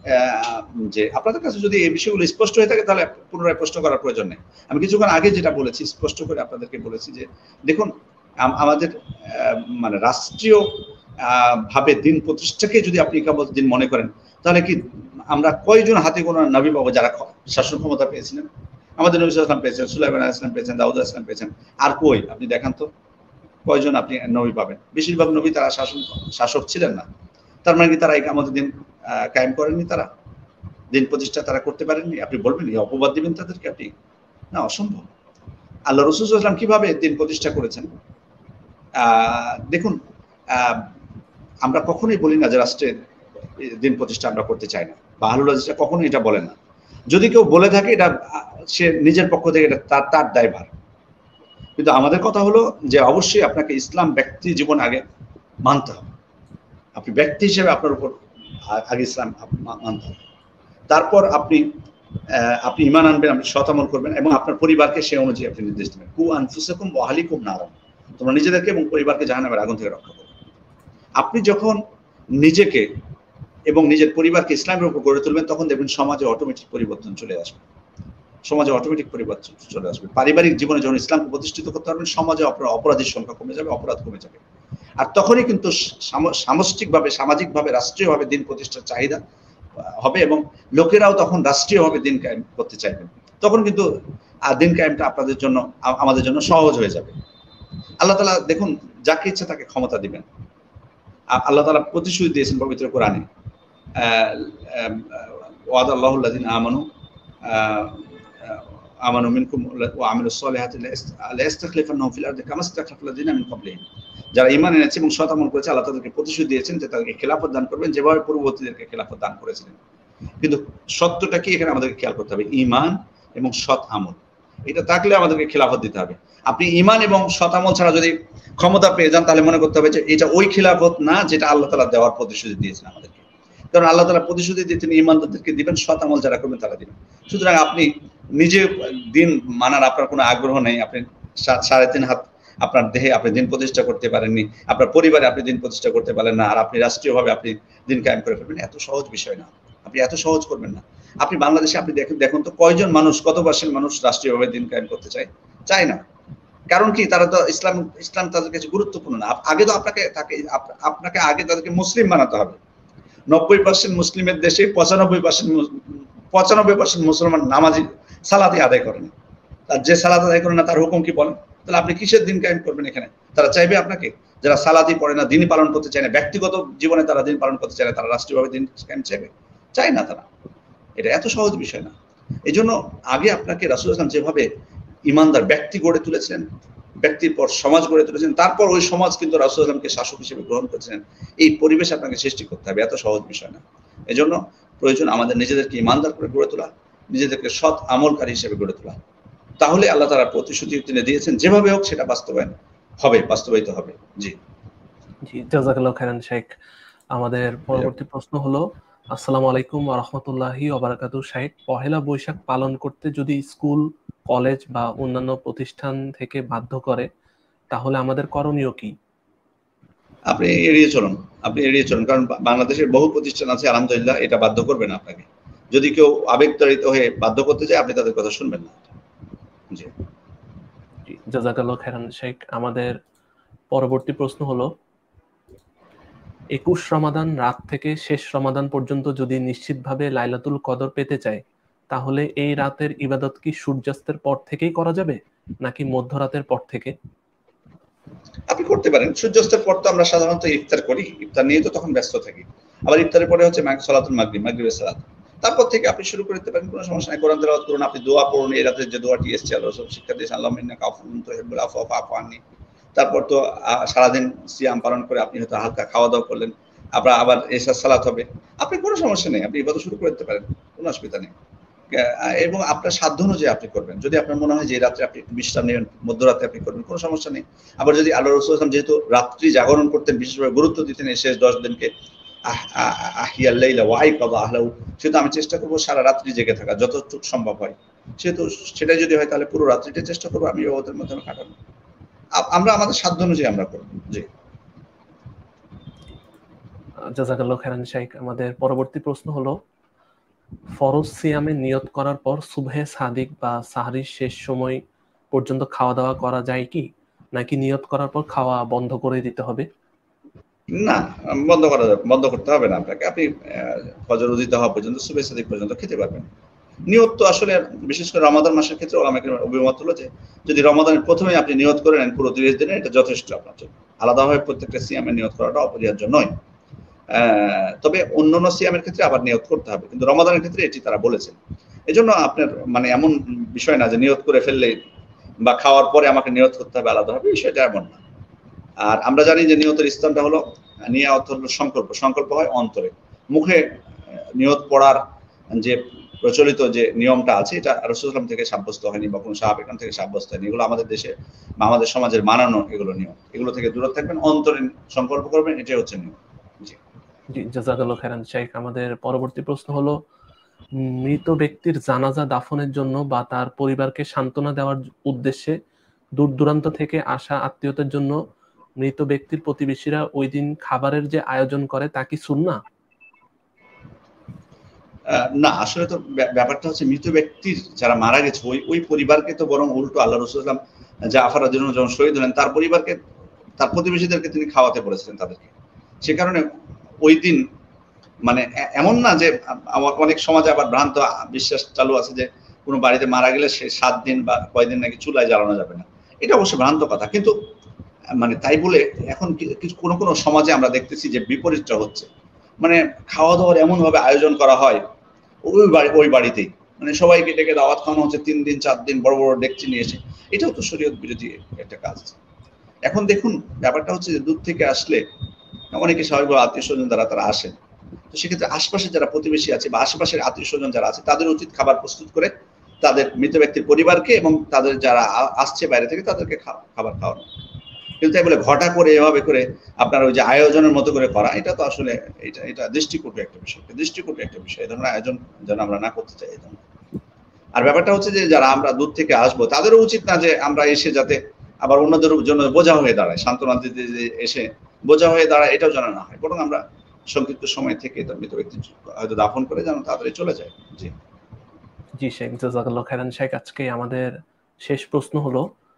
যে আপনাদের কাছে যদি এই বিষয়গুলো স্পষ্ট হয়ে থাকে তাহলে পুনরায় প্রশ্ন করার প্রয়োজন নেই। আমি কিছুক্ষণ আগে যেটা বলেছি স্পষ্ট করে আপনাদেরকে বলেছি যে দেখুন, আমাদের মানে রাষ্ট্রীয় ভাবে দিন প্রতিষ্ঠাকে যদি আপনি ইকামত দিন মনে করেন, তাহলে কি আমরা কয়জন হাতে গোনা নবী পাবো যারা শাসন ক্ষমতা পেয়েছিলেন? আমাদের নবী সাল্লাল্লাহু আলাইহি ওয়াসাল্লাম পেয়েছেন, সুলাইমান আলাইহিস সালাম পেয়েছেন, দাউদ আলাইহিস সালাম পেয়েছেন, আর কই আপনি দেখান তো কয়জন আপনি নবী পাবেন? বেশিরভাগ নবী তারা শাসক ছিলেন না। তার মানে কি তারা ইকামতের দিন কায়েম করেননি? তারা দিন প্রতিষ্ঠা তারা করতে পারেননি? আপনি বলবেন, এই অপবাদ দিবেন তাদেরকে আপনি? না, অসম্ভব। আল্লাহ রাসূল সাল্লাল্লাহু আলাইহি ওয়াসাল্লাম কিভাবে দিন প্রতিষ্ঠা করেছেন? দেখুন, আমরা কখনোই বলি না যে রাষ্ট্রের দিন প্রতিষ্ঠা আমরা করতে চাই না, বা আহলুল হাদিসরা কখনোই এটা বলে না। যদি কেউ বলে থাকে এটা সে নিজের পক্ষ থেকে এটা তার দায়ভার। কিন্তু আমাদের কথা হলো যে অবশ্যই আপনাকে ইসলাম ব্যক্তি জীবন আগে মানতে হবে। আপনি ব্যক্তি হিসেবে আপনার উপর আগে ইসলাম মানতে হবে। তারপর আপনি ঈমান আনবেন, আপনি সৎ আমল করবেন এবং আপনার পরিবারকে সেই অনুযায়ী আপনি নির্দেশ দেবেন। কু আনফুসাকুম ওয়া আহলিকুম নারা, তোমরা নিজেদেরকে এবং পরিবারকে জাহান্নামের আগুন থেকে রক্ষা করো। আপনি যখন নিজেকে এবং নিজের পরিবারকে ইসলামের উপর গড়ে তুলবেন, তখন দেখবেন সমাজে অটোমেটিক পরিবর্তন চলে আসবে। সমাজে অটোমেটিক পরিবর্তন চলে আসবে। পারিবারিক জীবনে যখন ইসলামকে প্রতিষ্ঠিত করতে পারবেন, সমাজে আপনার অপরাধীর সংখ্যা কমে যাবে, অপরাধ কমে যাবে। আর তখনই কিন্তু সামষ্টিকভাবে, সামাজিকভাবে, রাষ্ট্রীয়ভাবে দিন প্রতিষ্ঠার চাহিদা হবে এবং লোকেরাও তখন রাষ্ট্রীয়ভাবে দিন কায়েম করতে চাইবেন। তখন কিন্তু দিন কায়েমটা আপনাদের জন্য, আমাদের জন্য সহজ হয়ে যাবে। আল্লাহ তাআলা দেখুন, যাকে ইচ্ছা তাকে ক্ষমতা দিবেন। আল্লাহ তাআলা প্রতিশ্রুতি দিয়েছেন পবিত্র কোরআনে, ওয়াদাল্লাহু আল্লাযিনা আমানু মিনকুম ওয়া আমিলুস সলিহাতি লায়াস্তাখলিফান্নাহুম ফিল আরদি কামা ইসতাখলাফাল লাযিনা মিন ক্বাবলিহিম। যারা ঈমান এনেছে এবং সৎ আমল করেছে, আল্লাহ তাদেরকে প্রতিশ্রুতি দিয়েছেন যে তাদেরকে খেলাফত দান করবেন, যেভাবে পূর্ববর্তীদেরকে খেলাফত দান করেছিলেন। কিন্তু সত্যটা কি এখানে আমাদেরকে খেয়াল করতে হবে, ঈমান এবং সৎ আমল, এটা থাকলে আমাদেরকে খেলাফত দিতে হবে। আপনি ঈমান এবং সৎ আমল ছাড়া যদি ক্ষমতা পেয়ে যান, তাহলে মনে করতে হবে যে এটা ওই খেলাফত না যেটা আল্লাহ তাআলা দেওয়ার প্রতিশ্রুতি দিয়েছেন আমাদেরকে। কারণ আল্লাহ তাআলা প্রতিশ্রুতি দিয়েছেন ঈমানদারদেরকে দিবেন, সৎ আমল যারা করবেন তারা দিবেন। সুতরাং আপনি নিজে দিন মানার আপনার কোনো আগ্রহ নেই, আপনি 3.5 হাত আপনার দেহে আপনি দিন প্রতিষ্ঠা করতে পারেননি, আপনার পরিবারে আপনি দিন প্রতিষ্ঠা করতে পারেন না, আর আপনি রাষ্ট্রীয়ভাবে আপনি দিন কায়েম করে ফেলবেন, এত সহজ বিষয় না। আপনি এত সহজ করবেন না। আপনি বাংলাদেশে আপনি দেখুন তো কয়জন মানুষ, কত পার্সেন্ট মানুষ রাষ্ট্রীয়ভাবে দিন কায়েম করতে চায় না। কারণ কি, তারা তো ইসলাম তাদের কাছে গুরুত্বপূর্ণ না। আগে তো আপনাকে আগে তাদেরকে মুসলিম বানাতে হবে। 90% মুসলিমের দেশে 95% মুসলমান নামাজি সালাতই আদায় করে না। আর যে সালাত আদায় করে না তার হুকুম কি বলেন? তাহলে আপনি কিসের দিন কায়েম করবেন এখানে? তারা চাইবে আপনাকে, যারা সালাতই পড়ে না, দিনই পালন করতে চায় না, ব্যক্তিগত জীবনে তারা দিন পালন করতে চায় না, তারা রাষ্ট্রীয়ভাবে দিন কায়েম চায় না তারা। এটা এত সহজ বিষয় না। এই জন্য আগে আপনাকে রাসূল সাল্লাল্লাহু আলাইহি ওয়াসাল্লাম যেভাবে ঈমানদার ব্যক্তি গড়ে তুলেছিলেন, ব্যক্তির পর সমাজ গড়ে তুলেছেন, তারপর ওই সমাজ কিন্তু রাসূল সাল্লাল্লাহু আলাইহি ওয়াসাল্লামকে শাসক হিসেবে গ্রহণ করেছিলেন। এই পরিবেশ আপনাকে সৃষ্টি করতে হবে, এত সহজ বিষয় না। এজন্য প্রয়োজন আমাদের নিজেদেরকে ঈমানদার করে গড়ে তোলা, নিজেদেরকে সৎ আমলকারী হিসেবে গড়ে তোলা। তাহলে আল্লাহ তাআলা প্রতিশ্রুতি তিনি দিয়েছেন, যেভাবে হোক সেটা বাস্তবায়িত হবে। জি জি, জাযাকাল্লাহু খাইরান শেখ। আমাদের পরবর্তী প্রশ্ন হলো, আসসালামু আলাইকুম ওয়া রাহমাতুল্লাহি ওয়া বারাকাতুহু শেখ। পহেলা বৈশাখ পালন করতে যদি স্কুল, কলেজ বা অন্যান্য প্রতিষ্ঠান থেকে বাধ্য করে, তাহলে আমাদের করণীয় কি? আপনি এড়িয়ে চলুন, কারণ বাংলাদেশের বহু প্রতিষ্ঠান আছে আলহামদুলিল্লাহ, এটা বাধ্য করবে না আপনাকে। যদি কেউ আবেগতাড়িত হয়ে বাধ্য করতে যায়, আপনি তাদের কথা শুনবেন না। জি জাযাকাল্লাহু খাইরান শেখ। আমাদের পরবর্তী প্রশ্ন হলো, 21 রমাদান রাত থেকে শেষ রমাদান পর্যন্ত যদি নিশ্চিতভাবে লাইলাতুল কদর পেতে চায়, তাহলে এই রাতের ইবাদত কি সূর্যাস্তের পর থেকেই করা যাবে নাকি মধ্যরাতের পর থেকে? আপনি করতে পারেন। সূর্যাস্তের পর তো আমরা সাধারণত ইফতার করি, ইফতার নিয়ে তো তখন ব্যস্ত থাকি। আবার ইফতারের পরে হচ্ছে সালাতুল মাগরিবের সালাত, তারপর থেকে আপনি শুরু করে দিতে পারেন, কোনো সমস্যা নাই। কোরআন তেলাওয়াত করুন, আপনি দোয়া পড়ুন। এই রাতে যে দোয়াটি এসেছে আল্লাহ রাসূল শিক্ষা দিয়েছেন, আল্লাহুম্মা ইন্নাকা আফুউন তুহিব্বুল আফওয়া ফাআফু আন্নি। তারপর তো সারাদিন সিয়াম পালন করে আপনি হয়তো হালকা খাওয়া দাওয়া করলেন, আবার এশার সালাত হবে। আপনি কোনো সমস্যা নেই, আপনি ইবাদত শুরু করে দিতে পারেন, কোনো অসুবিধা নেই। এবং আপনার সাধ্য অনুযায়ী আপনি করবেন। যদি আপনার মনে হয় যে রাত্রে আপনি একটু বিশ্রাম নেবেন, মধ্যরাতে আপনি করবেন, কোনো সমস্যা নেই। আবার যদি আল্লাহ রাসূল সাল্লাল্লাহু আলাইহি ওয়াসাল্লাম যেহেতু রাত্রি জাগরণ করতেন, বিশেষভাবে গুরুত্ব দিতেন এই শেষ 10 দিনকে, আহিয়াল লাইলা ওয়া আইকাযা আহলাহু, সেহেতু আমি চেষ্টা করব সারা রাত্রি জেগে থাকা যতটুকু সম্ভব হয়। সেহেতু সেটাই যদি হয় তাহলে পুরো রাত্রিটা চেষ্টা করব আমি ইবাদতের মাধ্যমে কাটানো। আমরা আমাদের সাধ্য অনুযায়ী আমরা করব। জি জাযাকাল্লাহু খাইরান শেখ। আমাদের পরবর্তী প্রশ্ন হলো, ফরজ সিয়ামে নিয়ত করার পর সুবহে সাদিক বা সাহরির শেষ সময় পর্যন্ত খাওয়া দাওয়া করা যায় কি, নাকি নিয়ত করার পর খাওয়া বন্ধ করে দিতে হবে? না, বন্ধ করতে হবে না আপনাকে। আপনি ফজর উদিত হওয়া পর্যন্ত, সুবহে সাদিক পর্যন্ত খেতে পারবেন। নিয়ত তো আসলে বিশেষ করে রমাদান মাসের ক্ষেত্রে আমাকে অভিমত হলো যে যদি রমাদানের প্রথমেই আপনি নিয়ত করে নেন পুরো 30 দিনে, এটা যথেষ্ট আপনার জন্য। আলাদাভাবে প্রত্যেকটা সিয়ামে নিয়ত করাটা অপরিহার্য নয়। তবে অন্যান্য সিয়ামের ক্ষেত্রে আবার নিয়ত করতে হবে, কিন্তু রমাদানের ক্ষেত্রে এটি তারা বলেছেন। এজন্য আপনার মানে এমন বিষয় না যে নিয়ত করে ফেললে বা খাওয়ার পরে আমাকে নিয়ত করতে হবে আলাদাভাবে, বিষয়টা এমন না। আর আমরা জানি যে নিয়তের স্থানটা হলো, নিয়ত হলো সংকল্প হয় অন্তরে। মুখে নিয়ত পড়ার যে প্রচলিত যে নিয়মটা আছে, এটা রাসূল সাল্লাল্লাহু আলাইহি ওয়াসাল্লাম থেকে সাব্যস্ত হয়নি বা কোনো সাহাবা কিরাম থেকে সাব্যস্ত হয়নি। এগুলো আমাদের দেশে বা আমাদের সমাজের বানানো এগুলো নিয়ম। এগুলো থেকে দূরে থাকবেন, অন্তরে সংকল্প করবেন, এটাই হচ্ছে নিয়ম। জি জি, জাযাকাল্লাহু খাইরান শেখ। আমাদের পরবর্তী প্রশ্ন হলো, মৃত ব্যক্তির জানাজা দাফনের জন্য বা তার পরিবারকে সান্ত্বনা দেওয়ার উদ্দেশ্যে দূর দূরান্ত থেকে আসা আত্মীয়দের জন্য মৃত ব্যক্তির প্রতিবেশীরা ওই দিন খাবারের যে আয়োজন করে তা কি সুন্নাহ? না, আসলে তো ব্যাপারটা হচ্ছে মৃত ব্যক্তির যারা মারা গেছে ওই পরিবারকে তো বরং উল্টো আল্লাহ রাসূল সাল্লাল্লাহু আলাইহি ওয়াসাল্লাম জাফর রাদিয়াল্লাহু আনহু যখন শহীদ হলেন, তার পরিবারকে, তার প্রতিবেশীদেরকে তিনি খাওয়াতে বলেছিলেন তাদেরকে। সে কারণে ওই দিন মানে এমন না যে অনেক সমাজে আবার ভ্রান্ত বিশ্বাস চালু আছে যে কোনো বাড়িতে মারা গেলে সে 7 দিন বা কয়দিন নাকি চুলায় জ্বালানো যাবে না। এটা অবশ্য ভ্রান্ত কথা। কিন্তু মানে তাই বলে এখন কিছু কোনো সমাজে আমরা দেখতেছি যে বিপরীতটা হচ্ছে। মানে খাওয়া দাওয়ার এমনভাবে আয়োজন করা হয় ওই বাড়িতেই। মানে সবাইকে ডেকে দাওয়াত খাওয়ানো হচ্ছে 3 দিন 4 দিন বড় ডেকচি নিয়ে এসে। এটাও তো শরীয়ত বিরোধী একটা কাজ। এখন দেখুন ব্যাপারটা হচ্ছে যে দূর থেকে আসলে অনেকে স্বাভাবিকভাবে আত্মীয়-স্বজন তারা আসেন। তো সেক্ষেত্রে আশপাশে যারা প্রতিবেশী আছে বা আশেপাশের আত্মীয়-স্বজন যারা আছে তাদের উচিত খাবার প্রস্তুত করে তাদের মৃত ব্যক্তির পরিবারকে এবং তাদের যারা আসছে বাইরে থেকে তাদেরকে খাবার খাওয়ানো। কিন্তু তাই বলে ঘটা করে এভাবে করে আপনার ওই যে আয়োজনের মতো করে করা, এটা তো আসলে এটা দৃষ্টিকটু একটা বিষয়। এই ধরনের আয়োজন যেন আমরা না করতে চাই। আর ব্যাপারটা হচ্ছে যে যারা আমরা দূর থেকে আসবো তাদেরও উচিত না যে আমরা এসে যাতে আবার অন্যদের জন্য বোঝা হয়ে দাঁড়ায়, সান্ত্বনা দিতে এসে বোঝা হয়ে দাঁড়ায়, এটাও যেন না হয়। বরং আমরা সংক্ষিপ্ত সময় থেকে তার মৃত ব্যক্তি হয়তো দাফন করে যেন তাড়াতাড়ি চলে যায়। জি জি শেখ, জাযাকাল্লাহু খাইরান শেখ। আজকে আমাদের শেষ প্রশ্ন হলো,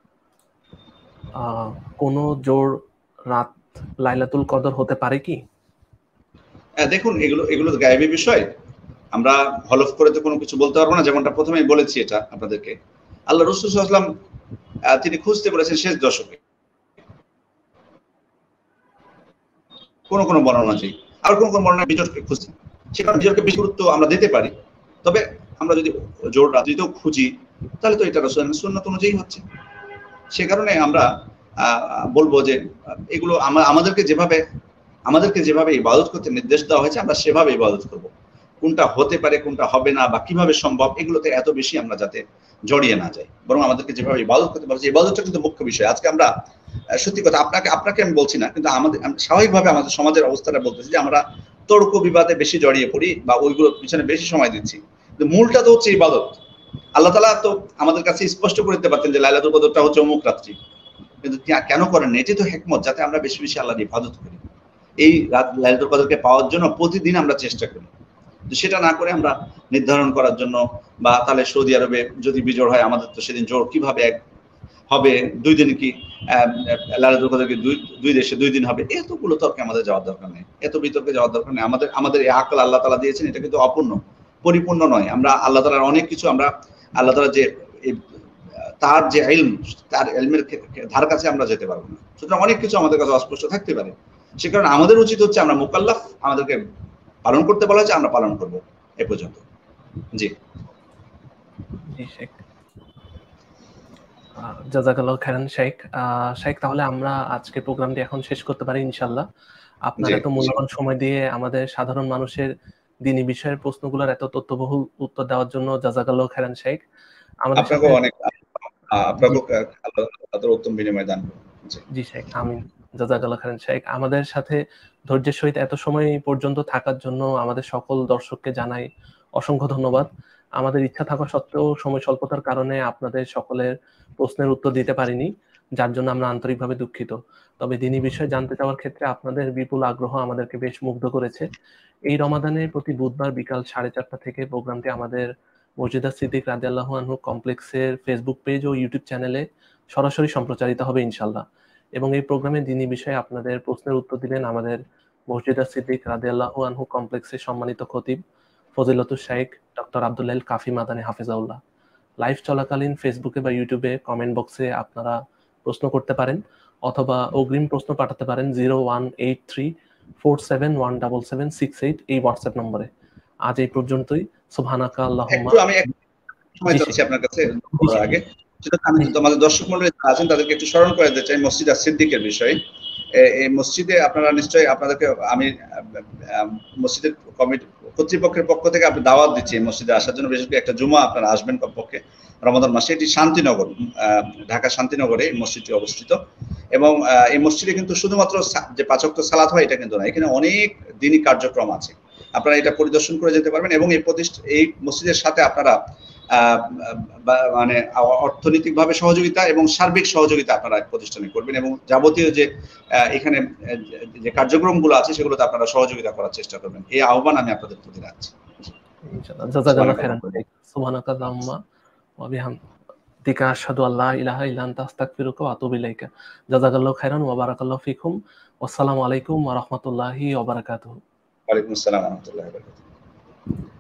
কোন জোড় রাত লাইলাতুল কদর হতে পারে কি? হ্যাঁ, দেখুন এগুলো গায়েবী বিষয়। আমরা হলফ করে তো কোনো কিছু বলতে পারবো না, যেমনটা প্রথমেই বলেছি এটা আপনাদেরকে। আল্লাহ রাসূল সাল্লাল্লাহু আলাইহি ওয়াসাল্লাম তিনি খুঁজতে বলেছেন শেষ দশকে কোন বর্ণনা আছে, আর কোন বর্ণনা বিজোড়কে খুঁজছেন। সেখানে বিজোড়কে বেশি গুরুত্ব আমরা দিতে পারি। তবে আমরা যদি জোড় রাত্রিতেও খুঁজি তাহলে তো এটা রাসূলের সুন্নাত অনুযায়ী হচ্ছে। সে কারণে আমরা বলবো যে এগুলো আমাদেরকে যেভাবে ইবাদত করতে নির্দেশ দেওয়া হয়েছে আমরা সেভাবে ইবাদত করব। কোনটা হতে পারে কোনটা হবে না বা কিভাবে সম্ভব এগুলোতে এত বেশি আমরা যাতে জড়িয়ে না যাই, বরং আমাদেরকে যেভাবে ইবাদত করতে পারছি, ইবাদতটা কিন্তু মুখ্য বিষয়। আজকে আমরা সত্যি কথা আপনাকে আমি বলছি না, কিন্তু আমাদের স্বাভাবিকভাবে আমাদের সমাজের অবস্থাটা বলতেছি যে আমরা তর্ক বিবাদে বেশি জড়িয়ে পড়ি বা ওইগুলোর পিছনে বেশি সময় দিচ্ছি, কিন্তু মূলটা তো হচ্ছে ইবাদত। আল্লাহ তাআলা তো আমাদের কাছে স্পষ্ট করে দিতে পারতেন যে লাইলাতুল কদরটা হচ্ছে অমুক রাত্রি, কিন্তু কেন করেন না? এটি তো হিকমত, যাতে আমরা বেশি বেশি আল্লাহর ইবাদত করি। এই রাত লাইলাতুল কদরকে পাওয়ার জন্য প্রতিদিন আমরা চেষ্টা করি। তো সেটা না করে আমরা নির্ধারণ করার জন্য, বা তাহলে সৌদি আরবে যদি বিজোড় হয়, আমাদের তো সেদিন জোড় কিভাবে এক হবে, 2 দিন কি লাইলাতুল কদর কি দুই দেশে 2 দিন হবে, এতগুলো তর্কে আমাদের যাওয়ার দরকার নেই, এত বিতর্কে যাওয়ার দরকার নেই। আমাদের এই আকল আল্লাহ তাআলা দিয়েছেন, এটা কিন্তু অপূর্ণ, পরিপূর্ণ নয়। আমরা আল্লাহ তাআলার অনেক কিছু, আমরা আল্লাহ তাআলার যে তার যে ইলম, তার ইলমের ধার কাছে আমরা যেতে পারবো না। সুতরাং অনেক কিছু আমাদের কাছে অস্পষ্ট থাকতে পারে। সে কারণে আমাদের উচিত হচ্ছে, আমরা মুকাল্লাফ, আমাদেরকে পালন করতে বলা হয়েছে, আমরা পালন করব। এ পর্যন্ত। জি শেখ, জাযাকাল্লাহু খাইরান শেখ। শেখ, তাহলে আমরা আজকে প্রোগ্রামটি এখন শেষ করতে পারি ইনশাআল্লাহ। আপনার এত মূল্যবান সময় দিয়ে আমাদের সাধারণ মানুষের দ্বীনি বিষয়ের প্রশ্নগুলোর এত তথ্যবহুল উত্তর দেওয়ার জন্য জাযাকাল্লাহু খাইরান শেখ। আপনাকেও অনেক আল্লাহ উত্তম বিনিময় দান করুন। জি শেখ, আমিন। জাযাকাল্লাহু খাইরান শেখ। আমাদের সাথে ধৈর্যের সহিত এত সময় পর্যন্ত থাকার জন্য আমাদের সকল দর্শককে জানাই অসংখ্য ধন্যবাদ। আমাদের ইচ্ছা থাকা সত্ত্বেও সময় স্বল্পতার কারণে আপনাদের সকলের প্রশ্নের উত্তর দিতে পারিনি, যার জন্য আমরা আন্তরিকভাবে দুঃখিত। তবে দ্বীনি বিষয় জানতে চাওয়ার ক্ষেত্রে আপনাদের বিপুল আগ্রহ আমাদেরকে বেশ মুগ্ধ করেছে। এই রমাদানে প্রতি বুধবার বিকাল 4:30 থেকে প্রোগ্রামটি আমাদের মসজিদা সিদ্দিক রাদিয়াল্লাহু আনহু কমপ্লেক্সের ফেসবুক পেজ ও ইউটিউব চ্যানেলে সরাসরি সম্প্রচারিত হবে ইনশাআল্লাহ। এবং এই প্রোগ্রামে দ্বীনি বিষয়ে আপনাদের প্রশ্নের উত্তর দিবেন আমাদের মসজিদা সিদ্দিক রাদিয়াল্লাহু আনহু কমপ্লেক্সের সম্মানিত খতিব ফজিলতুল শাইখ ডক্টর আব্দুল কাফি মাদানী হাফিজাউল্লাহ। লাইভ চলাকালীন ফেসবুকে বা ইউটিউবে কমেন্ট বক্সে আপনারা প্রশ্ন করতে পারেন, অথবা অগ্রিম প্রশ্ন পাঠাতে পারেন 018347177768 এই হোয়াটসঅ্যাপ নম্বরে। আজ এই পর্যন্তই। সুবহানাকা আল্লাহুম্মা। আমি এক সময় চাচ্ছি আপনার কাছে আগে, সেটা আমি আমাদের দর্শক মণ্ডলী আছেন তাদেরকে একটু স্মরণ করে দিতে চাই মসজিদ সিদ্দিকের বিষয়ে। এই মসজিদে আপনারা নিশ্চয়ই, আপনাদেরকে আমি মসজিদের কমিটি কর্তৃপক্ষের পক্ষ থেকে আপনি দাওয়াত দিচ্ছি এই মসজিদে আসার জন্য। বিশেষ করে একটা জুমা আপনারা আসবেন কমপক্ষে রমাদান মাসে। এটি শান্তিনগর, ঢাকা শান্তিনগরে এই মসজিদটি অবস্থিত। এবং এই মসজিদে কিন্তু শুধুমাত্র যে 5 ওয়াক্ত সালাত হয় এটা কিন্তু না, এখানে অনেক দ্বীনি কার্যক্রম আছে। আপনারা এটা পরিদর্শন করে যেতে পারবেন। এবং এই মসজিদের সাথে আপনারা মানে অর্থনৈতিকভাবে সহযোগিতা এবং সার্বিক সহযোগিতা আপনারা প্রতিষ্ঠানে করবেন, এবং যাবতীয় যে এখানে যে কার্যক্রমগুলো আছে সেগুলোতে আপনারা সহযোগিতা করার চেষ্টা করবেন। এই আহ্বান আমি আপনাদের প্রতি রাখছি। ইনশাআল্লাহ। জাযাকাল্লাহু খাইরান। সুবহানাকা আল্লাহুম্মা ওয়া বিহামদিকা আশহাদু আল্লা ইলাহা ইল্লা আনতা আস্তাগফিরুকা ওয়া আতুবু ইলাইকা। জাযাকাল্লাহু খাইরান ওয়া বারাকাল্লাহু ফিকুম। ওয়াসসালামু আলাইকুম ওয়া রাহমাতুল্লাহি ওয়া বারাকাতুহু। ওয়া আলাইকুম আসসালাম ওয়া রাহমাতুল্লাহি ওয়া বারাকাতুহু।